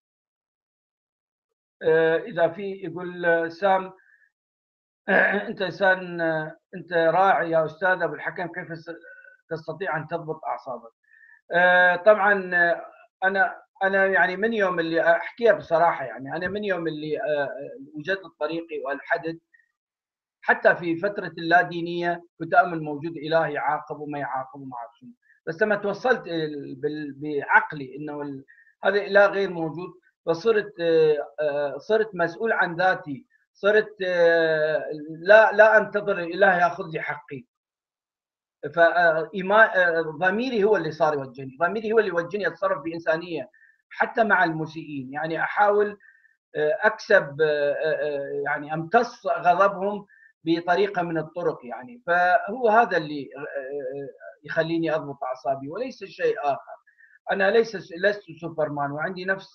اذا في يقول سام انت انسان، انت راعي يا استاذ ابو الحكم، كيف تستطيع ان تضبط اعصابك؟ طبعا انا انا يعني من يوم اللي احكيها بصراحه، يعني انا من يوم اللي وجدت طريقي والحدث، حتى في فتره اللادينيه كنت امن موجود اله يعاقب وما يعاقب وما اعرف شنو. بس لما توصلت بعقلي انه هذا الاله غير موجود، فصرت صرت مسؤول عن ذاتي، صرت لا لا انتظر الاله ياخذ لي حقي. فضميري هو اللي صار يوجهني، ضميري هو اللي يوجهني اتصرف بانسانيه حتى مع المسيئين، يعني احاول اكسب، يعني امتص غضبهم بطريقه من الطرق يعني. فهو هذا اللي يخليني أضبط أعصابي وليس شيء آخر. أنا ليس لست سوبرمان وعندي نفس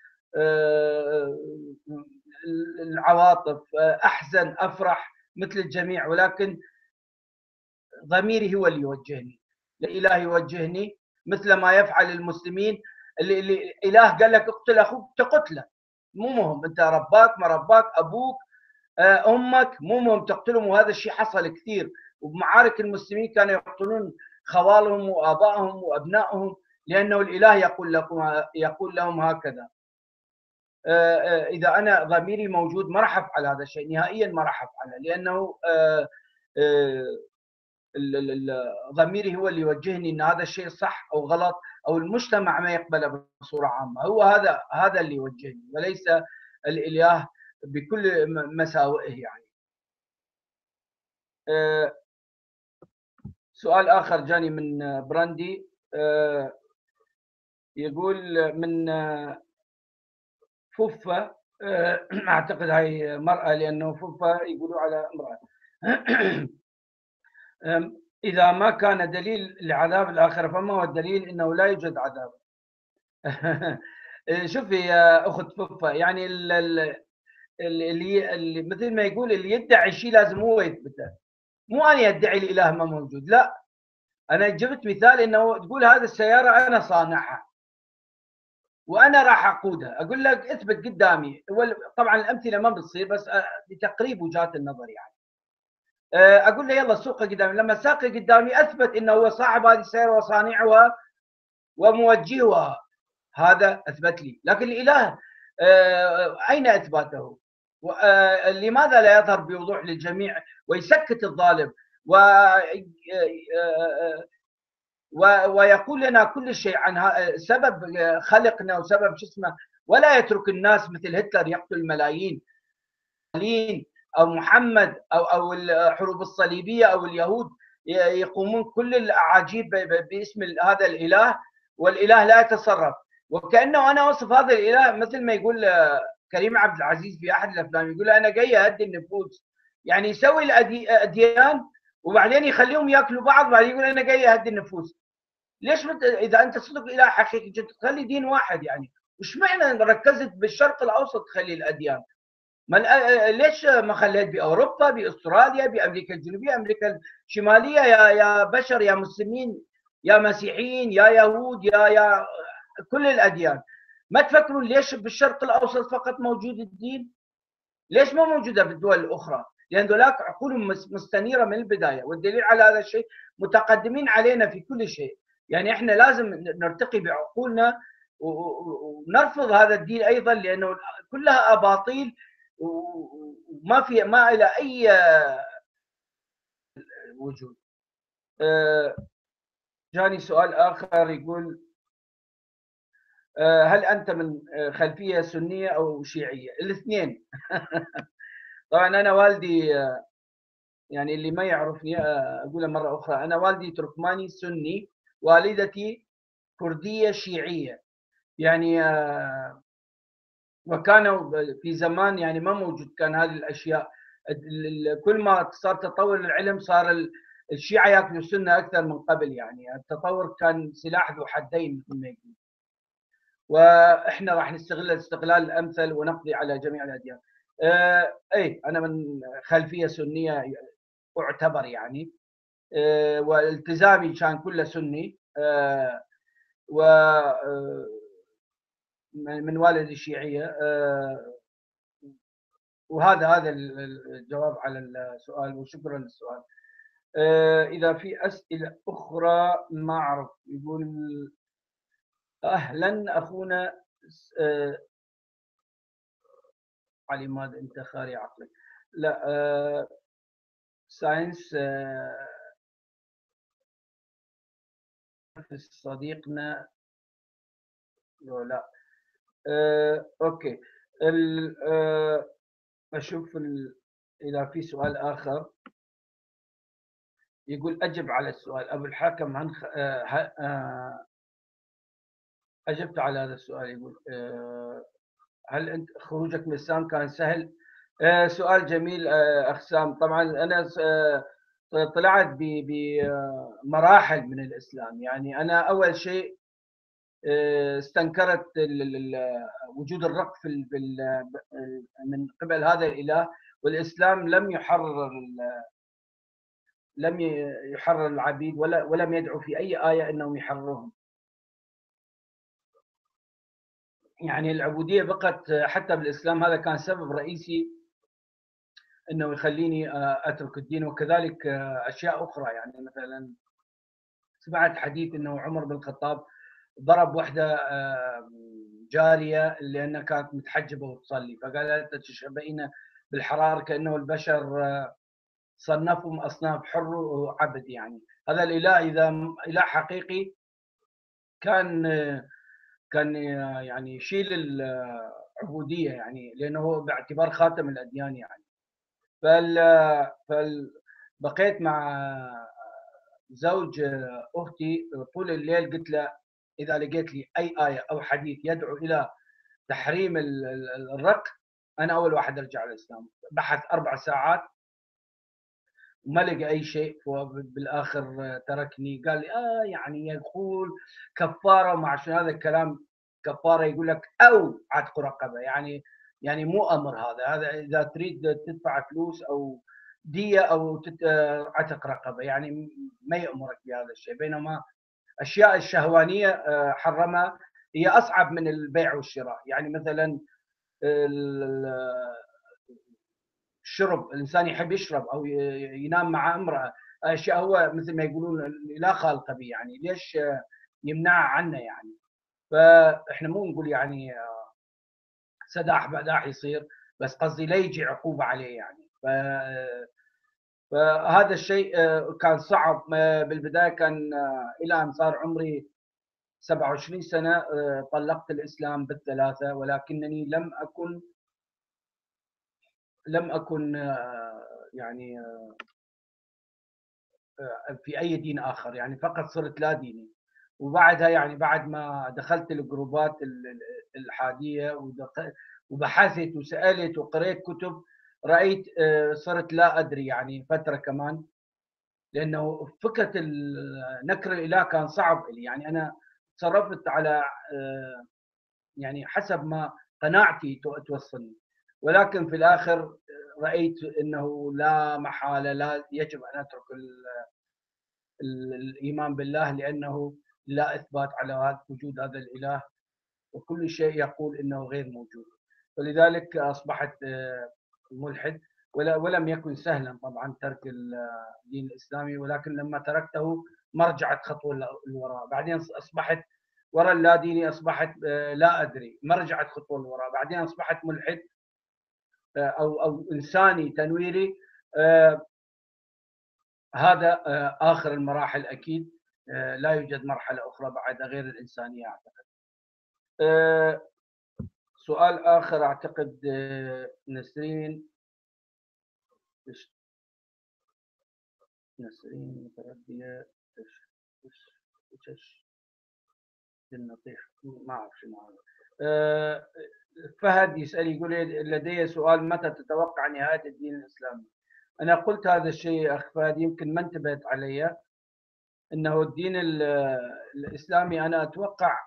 العواطف، أحزن أفرح مثل الجميع، ولكن ضميري هو اللي يوجهني، الإله يوجهني مثل ما يفعل المسلمين. اللي, اللي إله قال لك اقتل أخوك تقتله، مو مهم أنت رباك ما رباك، أبوك أمك، مو مهم تقتلهم. وهذا الشيء حصل كثير، وبمعارك المسلمين كانوا يقتلون خوالهم وآبائهم وأبنائهم لأنه الإله يقول لكم يقول لهم هكذا. إذا أنا ضميري موجود ما راح أفعل هذا الشيء نهائيا، ما راح أفعله، لأنه ضميري هو اللي يوجهني ان هذا الشيء صح او غلط، او المجتمع ما يقبله بصوره عامه. هو هذا هذا اللي يوجهني وليس الاله بكل مساوئه يعني. سؤال اخر جاني من براندي، يقول من فوفا، اعتقد هاي مرأة لانه فوفا يقولوا على امرأة. إذا ما كان دليل لعذاب الآخرة فما هو الدليل أنه لا يوجد عذاب؟ شوفي يا أخت فوفا، يعني اللي, اللي مثل ما يقول اللي يدعي شيء لازم هو يثبته، مو أنا أدعي الإله ما موجود. لا، أنا جبت مثال أنه تقول هذه السيارة أنا صانعها وأنا راح أقودها، أقول لك اثبت قدامي. طبعا الأمثلة ما بتصير بس بتقريب وجهات النظر يعني. اقول له يلا سوقها قدامي، لما ساقها قدامي اثبت انه هو صاحب هذه السياره وصانعها وموجهها، هذا اثبت لي. لكن الاله اين اثباته؟ لماذا لا يظهر بوضوح للجميع ويسكت الظالم و ويقول لنا كل شيء عن سبب خلقنا وسبب جسمه، ولا يترك الناس مثل هتلر يقتل الملايين او محمد او او الحروب الصليبيه او اليهود يقومون كل الاعاجيب باسم هذا الاله، والاله لا يتصرف. وكانه انا اوصف هذا الاله مثل ما يقول كريم عبد العزيز في احد الافلام، يقول انا جاي اهدي النفوس، يعني يسوي الاديان وبعدين يخليهم ياكلوا بعض، بعدين يقول انا جاي اهدي النفوس. ليش مت... اذا انت صدق اله حقيقي تخلي دين واحد يعني؟ وش معنى ركزت بالشرق الاوسط تخلي الاديان؟ ما ليش ما خليت باوروبا، باستراليا، بامريكا الجنوبيه، امريكا الشماليه، يا يا بشر، يا مسلمين، يا مسيحيين، يا يهود، يا يا كل الاديان. ما تفكرون ليش بالشرق الاوسط فقط موجود الدين؟ ليش ما موجوده في الدول الاخرى؟ لان ذولاك عقولهم مستنيره من البدايه، والدليل على هذا الشيء متقدمين علينا في كل شيء. يعني احنا لازم نرتقي بعقولنا ونرفض هذا الدين ايضا، لانه كلها اباطيل وما في ما الى اي وجود. جاني سؤال اخر يقول هل انت من خلفيه سنيه او شيعيه؟ الاثنين. طبعا انا والدي، يعني اللي ما يعرفني اقولها مره اخرى، انا والدي تركماني سني، والدتي كرديه شيعيه يعني. وكانوا في زمان يعني ما موجود كان هذه الاشياء. كل ما صار تطور العلم صار الشيعة ياكلوا السنة اكثر من قبل، يعني التطور كان سلاح ذو حدين مثل ما يقول. واحنا راح نستغل الاستغلال الامثل ونقضي على جميع الاديان. آه اي انا من خلفيه سنيه اعتبر يعني، آه والتزامي كان كله سني، آه و آه من والدي الشيعيه. آه وهذا هذا الجواب على السؤال، وشكرا للسؤال. إذا في أسئلة أخرى ما أعرف. يقول أهلا أخونا علي، ماذا أنت خاري عقلك؟ لا، ساينس صديقنا لا. أوكي، أشوف إذا في سؤال آخر. يقول أجب على السؤال أبو الحاكم، هن أجبت على هذا السؤال. يقول هل أنت خروجك من الإسلام كان سهل؟ سؤال جميل أخ سام. طبعا أنا طلعت بمراحل من الإسلام. يعني أنا أول شيء آه، استنكرت ال- ال- وجود الرق في ال- في ال- من قبل هذا الإله، والإسلام لم يحرر ال- لم ي- يحرر العبيد، ولا ولم يدعو في أي آية أنهم يحرروهم. يعني العبودية بقت حتى بالإسلام، هذا كان سبب رئيسي أنه يخليني آه، أترك الدين. وكذلك آه، أشياء أخرى، يعني مثلا سمعت حديث أنه عمر بن الخطاب ضرب واحدة آه، جارية لأنها كانت متحجبة وتصلي، فقالت تشبهين بالحرار، كأنه البشر آه، صنفهم أصناف حر وعبد. يعني هذا الإله إذا إله حقيقي كان آه، كان آه، يعني يشيل العبودية، يعني لأنه هو باعتبار خاتم الأديان. يعني فال فال بقيت مع زوج أختي طول الليل، قلت له إذا لقيت لي أي آية أو حديث يدعو إلى تحريم الرق، أنا أول واحد أرجع للإسلام. بحث أربع ساعات وما لقى أي شيء، وبالآخر تركني. قال لي آه يعني يقول كفارة، ومع شنو هذا الكلام؟ كفارة يقول لك أو عتق رقبة، يعني يعني مو أمر هذا. هذا إذا تريد تدفع فلوس أو دية أو عتق رقبة، يعني ما يأمرك بهذا الشيء. بينما أشياء الشهوانية آه، حرمها، هي أصعب من البيع والشراء. يعني مثلا الشرب، الانسان يحب يشرب او ينام مع امراه، اشياء هو مثل ما يقولون لا خالق به، يعني ليش يمنعها عنا؟ يعني فاحنا مو نقول يعني سداح مداح يصير، بس قصدي لا يجي عقوبه عليه. يعني ف فهذا الشيء كان صعب بالبدايه. كان الى ان صار عمري سبعة وعشرين سنه طلقت الاسلام بالثلاثه، ولكنني لم اكن لم اكن يعني في اي دين اخر، يعني فقط صرت لا ديني. وبعدها يعني بعد ما دخلت الجروبات الحاديه وبحثت وسالت وقريت كتب، رايت صرت لا ادري يعني فتره كمان، لانه فكره نكر الاله كان صعب لي. يعني انا تصرفت على يعني حسب ما قناعتي توصلني، ولكن في الاخر رايت انه لا محاله، لا يجب ان اترك الايمان بالله، لانه لا اثبات على وجود هذا الاله، وكل شيء يقول انه غير موجود. فلذلك اصبحت ملحد. ولم يكن سهلا طبعا ترك الدين الاسلامي، ولكن لما تركته ما رجعت خطوه للوراء. بعدين اصبحت وراء اللا ديني، اصبحت لا ادري، ما رجعت خطوه للوراء. بعدين اصبحت ملحد او او انساني تنويري. هذا آخر المراحل أكيد. لا يوجد مرحلة أخرى بعد غير الإنسانية أعتقد. سؤال آخر أعتقد نسرين نسرين متردية النطيح، ما أعرف شنو هذا. فهد يسأل يقول لدي سؤال: متى تتوقع نهاية الدين الإسلامي؟ أنا قلت هذا الشيء أخ فهد، يمكن ما انتبهت عليه. انه الدين الاسلامي انا اتوقع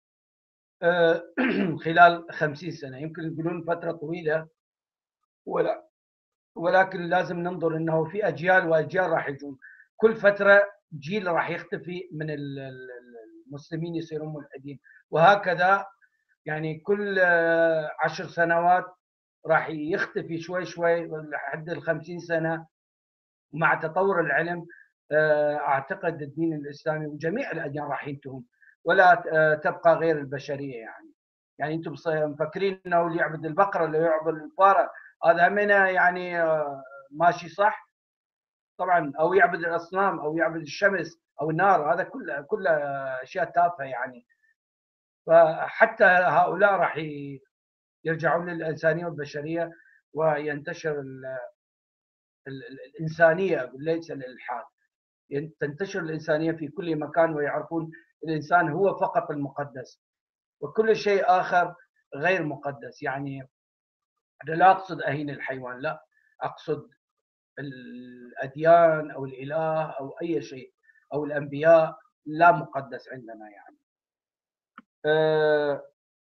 خلال خمسين سنه، يمكن يقولون فتره طويله، ولا ولكن لازم ننظر انه في اجيال واجيال راح يجون. كل فتره جيل راح يختفي من المسلمين يصيرون ملحدين، وهكذا يعني كل عشر سنوات راح يختفي شوي شوي لحد الخمسين سنه. مع تطور العلم اعتقد الدين الاسلامي وجميع الاديان راح ينتهون، ولا تبقى غير البشريه. يعني يعني انتم مفكرين انه اللي يعبد البقره اللي يعبد الفاره هذا همنا يعني ماشي صح؟ طبعا، او يعبد الاصنام او يعبد الشمس او النار، هذا كله كله اشياء تافهه. يعني فحتى هؤلاء راح يرجعون للانسانيه والبشريه، وينتشر الانسانيه ليس الالحاد. تنتشر الإنسانية في كل مكان، ويعرفون الإنسان هو فقط المقدس، وكل شيء آخر غير مقدس. يعني أنا لا أقصد أهين الحيوان، لا، أقصد الأديان أو الإله أو أي شيء أو الأنبياء لا مقدس عندنا يعني. آه،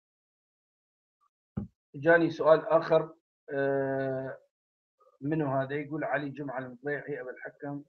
جاني سؤال آخر، آه، منه هذا يقول علي جمعة المطيعي أبو الحكم.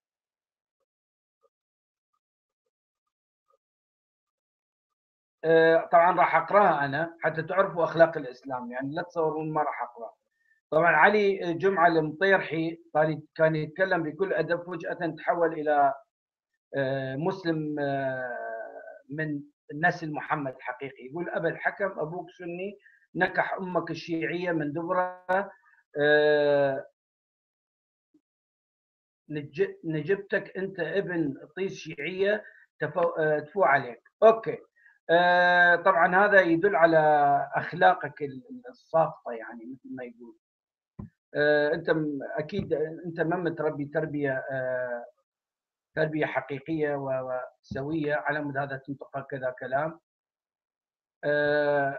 آه، طبعا راح أقرأها أنا حتى تعرفوا أخلاق الإسلام، يعني لا تصورون ما راح أقرأ. طبعا علي جمعة المطيرحي كان يتكلم بكل أدب، فجأة تحول إلى آه، مسلم آه، من نسل محمد حقيقي. يقول أبا الحكم أبوك سني، نكح أمك الشيعية من دبرة، آه، نجبتك أنت ابن طيس شيعية تفو عليك. أوكي. آه، طبعا هذا يدل على أخلاقك الساقطة، يعني مثل ما يقول. آه، أنت أكيد أنت ما متربي تربية آه، تربية حقيقية وسوية على مود هذا تنطق هكذا كلام. آه،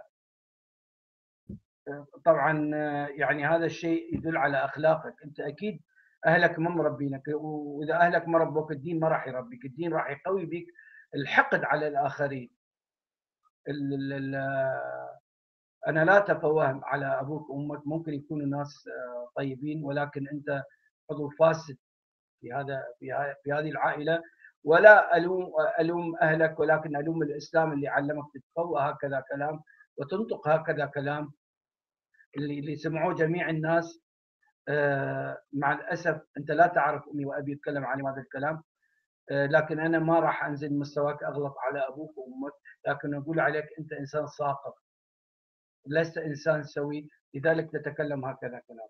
طبعا يعني هذا الشيء يدل على اخلاقك. انت اكيد اهلك ما مربينك، واذا اهلك ما ربوك الدين ما راح يربيك، الدين راح يقوي بك الحقد على الاخرين. ال ال انا لا اتفوه على ابوك وامك، ممكن يكونوا ناس طيبين، ولكن انت عضو فاسد في هذا في, في هذه العائله. ولا الوم الوم اهلك، ولكن الوم الاسلام اللي علمك تتفوه هكذا كلام وتنطق هكذا كلام اللي اللي سمعوه جميع الناس. آه، مع الاسف انت لا تعرف امي وابي يتكلم عن هذا الكلام. آه، لكن انا ما راح انزل مستواك اغلط على ابوك وامك، لكن اقول عليك انت انسان ساقط، لست انسان سوي، لذلك تتكلم هكذا كلام.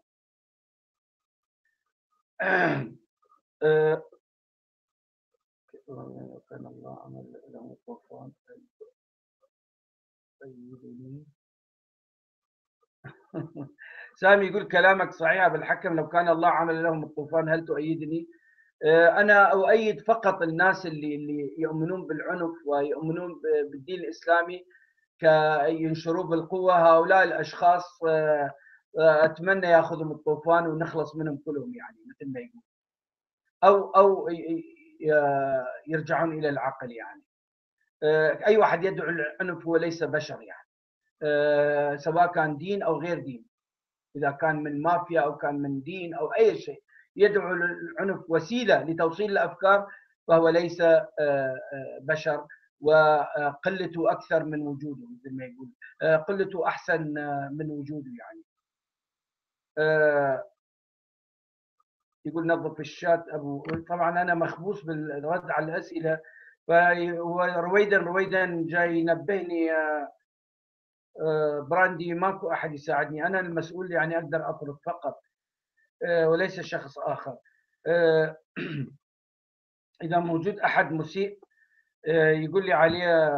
آه، كان الله عمل له طوفان سيدني. سامي يقول كلامك صحيح بالحكم، لو كان الله عمل لهم الطوفان هل تؤيدني؟ أنا أؤيد فقط الناس اللي اللي يؤمنون بالعنف ويؤمنون بالدين الإسلامي كينشروا بالقوة. هؤلاء الأشخاص أتمنى يأخذهم الطوفان ونخلص منهم كلهم، يعني مثل ما يقول، أو أو يرجعون إلى العقل. يعني أي واحد يدعو العنف هو ليس بشر، يعني سواء كان دين أو غير دين، إذا كان من مافيا أو كان من دين أو أي شيء يدعو العنف وسيلة لتوصيل الأفكار، فهو ليس بشر، وقلته أكثر من وجوده، مثل ما يقول قلته أحسن من وجوده. يعني يقول نظف الشات أبو. طبعا أنا مخبوص بالرد على الأسئلة، فرويدا رويدا جاي ينبهني براندي ماكو أحد يساعدني، أنا المسؤول، يعني أقدر أطلب فقط وليس شخص آخر. إذا موجود أحد مسيء يقول لي عليه.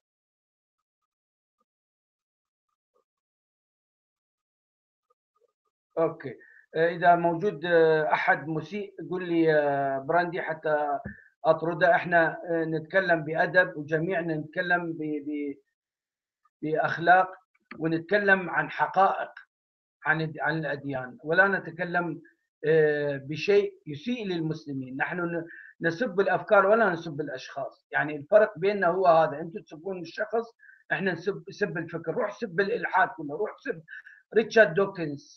أوكي، إذا موجود أحد مسيء يقول لي براندي حتى أطرده. إحنا نتكلم بأدب وجميعنا نتكلم بأخلاق، ونتكلم عن حقائق عن عن الأديان، ولا نتكلم بشيء يسيء للمسلمين. نحن نسب الأفكار ولا نسب الأشخاص، يعني الفرق بيننا هو هذا، أنتم تسبون الشخص، احنا نسب سب الفكر. روح سب الإلحاد كله، روح سب ريتشارد دوكنز،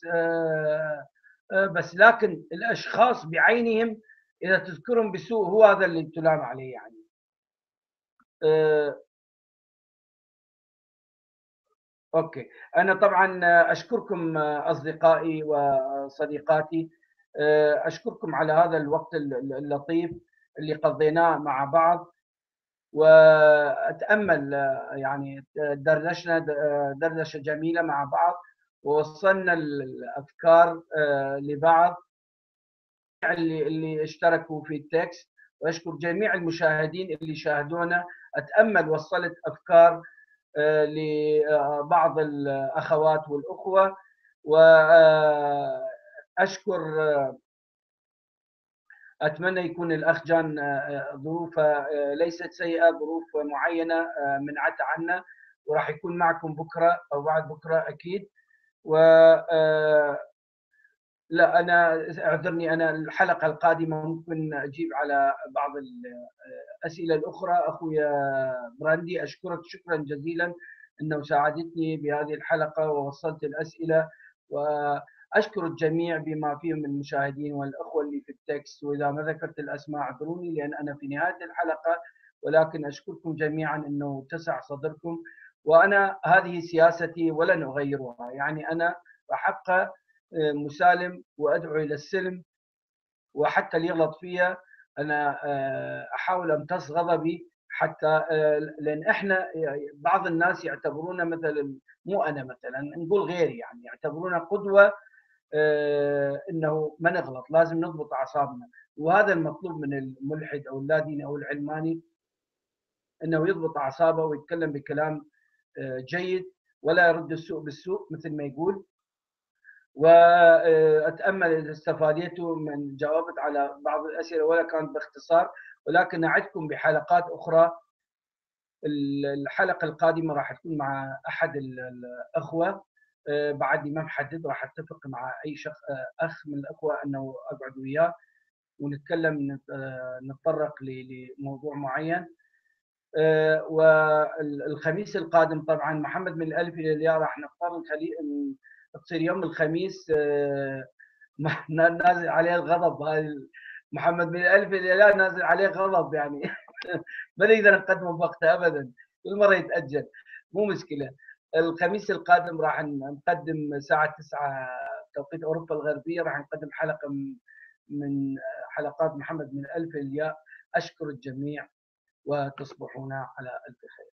بس لكن الأشخاص بعينهم إذا تذكرهم بسوء هو هذا اللي تلام عليه. يعني اوكي، انا طبعا اشكركم اصدقائي وصديقاتي، اشكركم على هذا الوقت اللطيف اللي قضيناه مع بعض، واتامل يعني دردشنا دردشه جميله مع بعض، ووصلنا الافكار لبعض اللي اللي اشتركوا في التكست، واشكر جميع المشاهدين اللي شاهدونا. اتامل وصلت افكار لبعض الأخوات والأخوة، وأشكر. أتمنى يكون الأخ جان ظروفه ليست سيئة، ظروف معينة منعت عنا، وراح يكون معكم بكرة أو بعد بكرة أكيد. و لا أنا اعذرني، أنا الحلقة القادمة ممكن أجيب على بعض الأسئلة الأخرى. أخويا براندي أشكرك شكرا جزيلا أنه ساعدتني بهذه الحلقة ووصلت الأسئلة، وأشكر الجميع بما فيهم المشاهدين والأخوة اللي في التكست، وإذا ما ذكرت الأسماء اعذروني لأن أنا في نهاية الحلقة، ولكن أشكركم جميعا أنه اتسع صدركم. وأنا هذه سياستي ولن أغيرها، يعني أنا أحق مسالم وأدعو إلى السلم، وحتى اللي يغلط فيها أنا أحاول أمتص غضبي، حتى لأن إحنا بعض الناس يعتبرونا مثلا، مو أنا مثلا، نقول غيري يعني، يعتبرونا قدوة، إنه ما نغلط لازم نضبط أعصابنا. وهذا المطلوب من الملحد أو اللاديني أو العلماني، إنه يضبط أعصابه ويتكلم بكلام جيد ولا يرد السوء بالسوء مثل ما يقول. واتامل اذا استفادتوا من جاوبت على بعض الاسئله ولا كانت باختصار، ولكن اعدكم بحلقات اخرى. الحلقه القادمه راح تكون مع احد الاخوه، بعدني ما محدد، راح اتفق مع اي شخص اخ من الاخوه انه اقعد وياه ونتكلم، نتطرق لموضوع معين. والخميس القادم طبعا محمد من الالف الى الياء راح نختار نخليه تصير يوم الخميس نازل عليه الغضب. هاي محمد من الالف الى الياء نازل عليه غضب يعني ما نقدر نقدمه بوقته ابدا، كل مره يتاجل، مو مشكله. الخميس القادم راح نقدم الساعه تسعة توقيت اوروبا الغربيه، راح نقدم حلقه من حلقات محمد من الالف الى الياء. اشكر الجميع وتصبحون على الف خير.